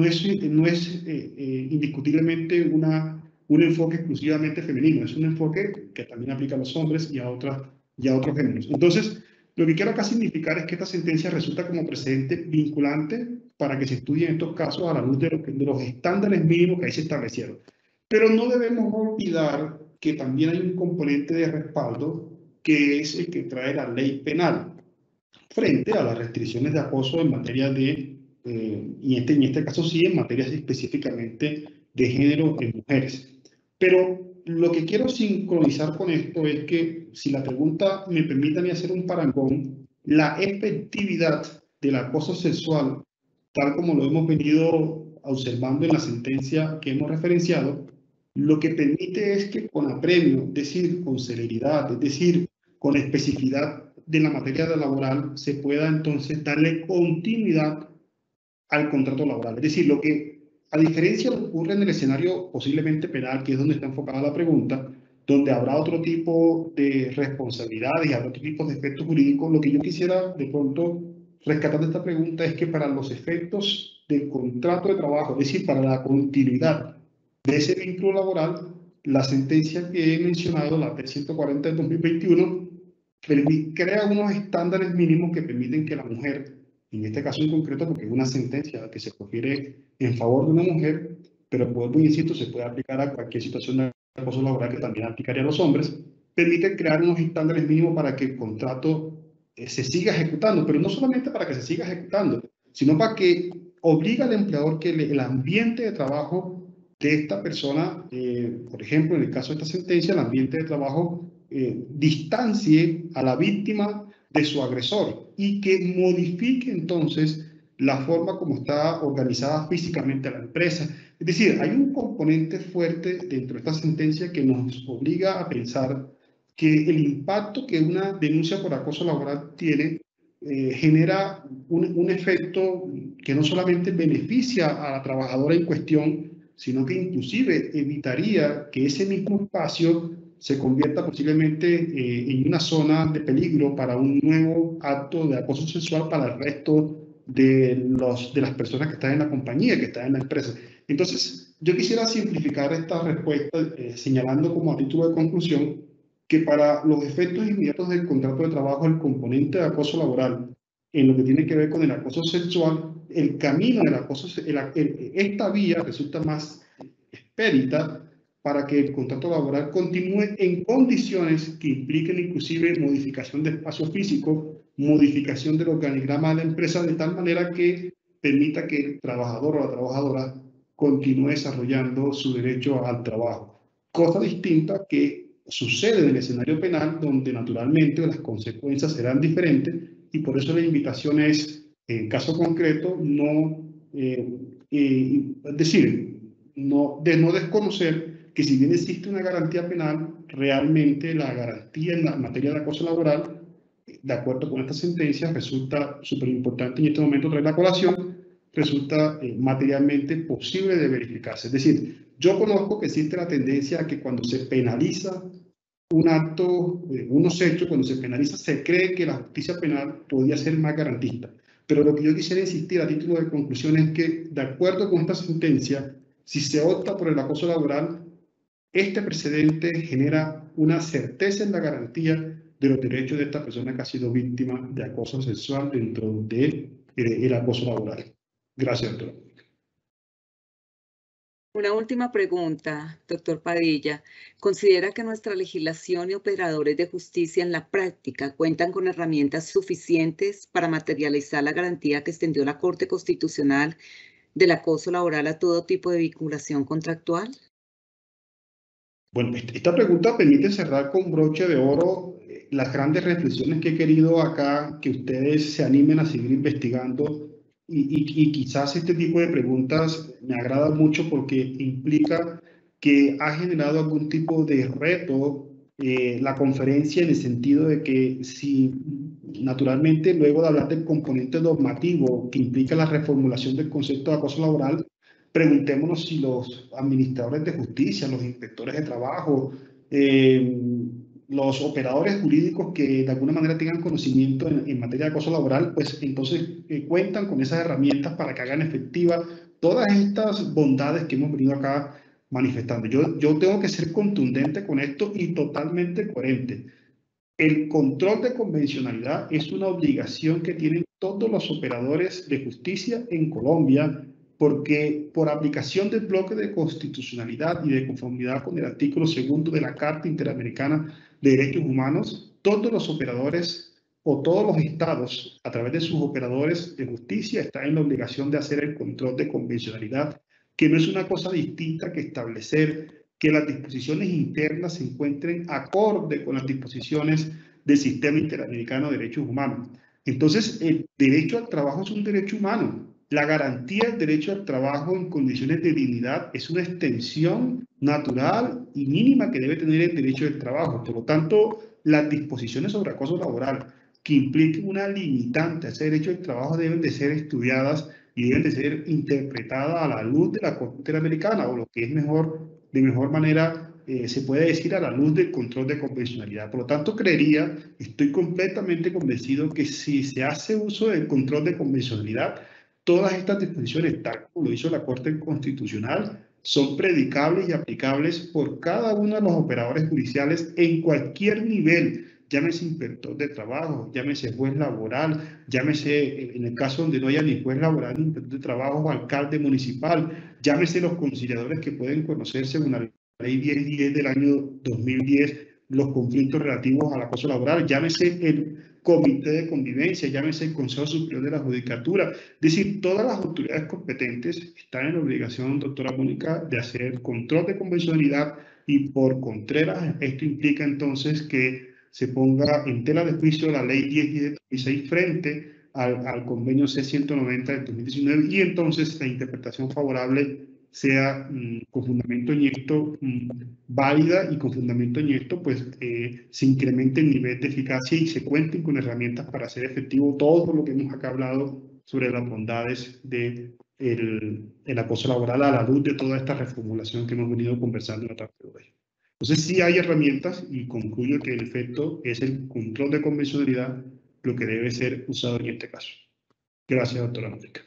Speaker 2: es indiscutiblemente un enfoque exclusivamente femenino, es un enfoque que también aplica a los hombres y a otros géneros. Entonces, lo que quiero acá significar es que esta sentencia resulta como precedente vinculante para que se estudien estos casos a la luz de los estándares mínimos que ahí se establecieron. Pero no debemos olvidar que también hay un componente de respaldo que es el que trae la ley penal frente a las restricciones de acoso en materia y en este caso sí, en materia específicamente de género en mujeres. Pero lo que quiero sincronizar con esto es que, si la pregunta me permite a mí hacer un parangón, la efectividad del acoso sexual, tal como lo hemos venido observando en la sentencia que hemos referenciado, lo que permite es que con apremio, es decir, con celeridad, es decir, con especificidad de la materia laboral, se pueda entonces darle continuidad al contrato laboral. Es decir, lo que, a diferencia de lo que ocurre en el escenario posiblemente penal, que es donde está enfocada la pregunta, donde habrá otro tipo de responsabilidades y habrá otro tipo de efectos jurídicos, lo que yo quisiera de pronto rescatar de esta pregunta es que para los efectos del contrato de trabajo, es decir, para la continuidad de ese vínculo laboral, la sentencia que he mencionado, la T-140 del 2021, crea unos estándares mínimos que permiten que la mujer, en este caso en concreto, porque es una sentencia que se profiere en favor de una mujer, pero vuelvo y insisto, se puede aplicar a cualquier situación de acoso laboral que también aplicaría a los hombres, permite crear unos estándares mínimos para que el contrato se siga ejecutando, pero no solamente para que se siga ejecutando, sino para que obliga al empleador que el ambiente de trabajo de esta persona, por ejemplo, en el caso de esta sentencia, el ambiente de trabajo distancie a la víctima de su agresor y que modifique entonces la forma como está organizada físicamente la empresa. Es decir, hay un componente fuerte dentro de esta sentencia que nos obliga a pensar que el impacto que una denuncia por acoso laboral tiene genera un efecto que no solamente beneficia a la trabajadora en cuestión, sino que inclusive evitaría que ese mismo espacio se convierta posiblemente en una zona de peligro para un nuevo acto de acoso sexual para el resto de las personas que están en la compañía, que están en la empresa. Entonces, yo quisiera simplificar esta respuesta señalando como a título de conclusión que para los efectos inmediatos del contrato de trabajo, el componente de acoso laboral, en lo que tiene que ver con el acoso sexual, el camino del acoso, esta vía resulta más expedita para que el contrato laboral continúe en condiciones que impliquen inclusive modificación de espacio físico, modificación del organigrama de la empresa, de tal manera que permita que el trabajador o la trabajadora continúe desarrollando su derecho al trabajo. Cosa distinta que sucede en el escenario penal, donde naturalmente las consecuencias serán diferentes, y por eso la invitación es, en caso concreto, es decir, no desconocer que si bien existe una garantía penal, realmente la garantía en la materia de acoso laboral, de acuerdo con esta sentencia, resulta súper importante en este momento traer la colación, resulta materialmente posible de verificarse. Es decir, yo conozco que existe la tendencia a que cuando se penaliza un acto, unos hechos, cuando se penaliza, se cree que la justicia penal podría ser más garantista. Pero lo que yo quisiera insistir a título de conclusión es que, de acuerdo con esta sentencia, si se opta por el acoso laboral, este precedente genera una certeza en la garantía de los derechos de esta persona que ha sido víctima de acoso sexual dentro del acoso laboral. Gracias, doctora.
Speaker 1: Una última pregunta, doctor Padilla. ¿Considera que nuestra legislación y operadores de justicia en la práctica cuentan con herramientas suficientes para materializar la garantía que extendió la Corte Constitucional del acoso laboral a todo tipo de vinculación contractual?
Speaker 2: Bueno, esta pregunta permite cerrar con broche de oro las grandes reflexiones que he querido acá que ustedes se animen a seguir investigando, y quizás este tipo de preguntas me agrada mucho porque implica que ha generado algún tipo de reto la conferencia, en el sentido de que si naturalmente luego de hablar del componente normativo que implica la reformulación del concepto de acoso laboral, preguntémonos si los administradores de justicia, los inspectores de trabajo, los operadores jurídicos que de alguna manera tengan conocimiento en materia de acoso laboral, pues entonces cuentan con esas herramientas para que hagan efectiva todas estas bondades que hemos venido acá manifestando. Yo tengo que ser contundente con esto y totalmente coherente. El control de convencionalidad es una obligación que tienen todos los operadores de justicia en Colombia, porque por aplicación del bloque de constitucionalidad y de conformidad con el artículo 2 de la Carta Interamericana de Derechos Humanos, todos los operadores o todos los estados, a través de sus operadores de justicia, están en la obligación de hacer el control de convencionalidad, que no es una cosa distinta que establecer que las disposiciones internas se encuentren acorde con las disposiciones del Sistema Interamericano de Derechos Humanos. Entonces, el derecho al trabajo es un derecho humano. La garantía del derecho al trabajo en condiciones de dignidad es una extensión natural y mínima que debe tener el derecho del trabajo. Por lo tanto, las disposiciones sobre acoso laboral que impliquen una limitante a ese derecho del trabajo deben de ser estudiadas y deben de ser interpretadas a la luz de la Corte Interamericana, o lo que es mejor, de mejor manera se puede decir, a la luz del control de convencionalidad. Por lo tanto, estoy completamente convencido que si se hace uso del control de convencionalidad, todas estas disposiciones, tal como lo hizo la Corte Constitucional, son predicables y aplicables por cada uno de los operadores judiciales en cualquier nivel, llámese inspector de trabajo, llámese juez laboral, llámese, en el caso donde no haya ni juez laboral ni inspector de trabajo, o alcalde municipal, llámese los conciliadores que pueden conocer según la ley 1010 del año 2010, los conflictos relativos al acoso laboral, llámese el comité de convivencia, llámese el Consejo Superior de la Judicatura. Es decir, todas las autoridades competentes están en la obligación, doctora Mónica, de hacer control de convencionalidad, y por Contreras esto implica entonces que se ponga en tela de juicio la ley 1010 del 2006 frente al convenio C190 del 2019, y entonces la interpretación favorable sea con fundamento en esto válida, y con fundamento en esto pues se incremente el nivel de eficacia y se cuenten con herramientas para hacer efectivo todo lo que hemos acá hablado sobre las bondades del acoso laboral, a la luz de toda esta reformulación que hemos venido conversando en la tarde de hoy. Entonces sí hay herramientas, y concluyo que en efecto es el control de convencionalidad lo que debe ser usado en este caso. Gracias, doctora Mónica.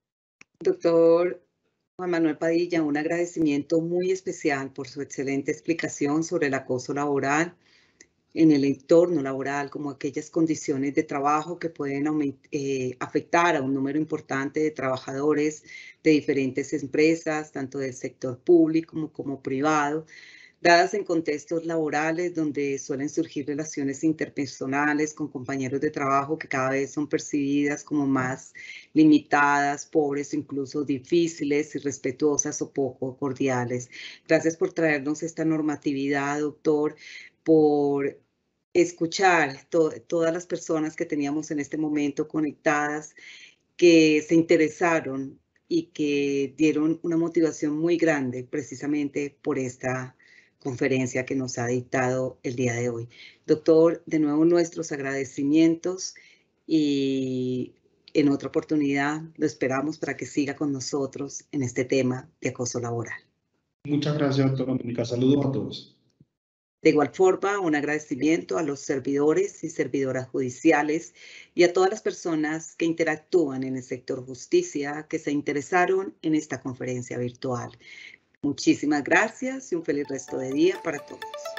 Speaker 1: Doctor Juan Manuel Padilla, un agradecimiento muy especial por su excelente explicación sobre el acoso laboral en el entorno laboral, como aquellas condiciones de trabajo que pueden afectar a un número importante de trabajadores de diferentes empresas, tanto del sector público como privado, dadas en contextos laborales donde suelen surgir relaciones interpersonales con compañeros de trabajo que cada vez son percibidas como más limitadas, pobres, incluso difíciles, irrespetuosas o poco cordiales. Gracias por traernos esta normatividad, doctor, por escuchar todas las personas que teníamos en este momento conectadas, que se interesaron y que dieron una motivación muy grande precisamente por esta conferencia que nos ha dictado el día de hoy. Doctor, de nuevo nuestros agradecimientos y en otra oportunidad lo esperamos para que siga con nosotros en este tema de acoso laboral.
Speaker 2: Muchas gracias, doctora Mónica. Saludos a todos.
Speaker 1: De igual forma, un agradecimiento a los servidores y servidoras judiciales y a todas las personas que interactúan en el sector justicia que se interesaron en esta conferencia virtual. Muchísimas gracias y un feliz resto de día para todos.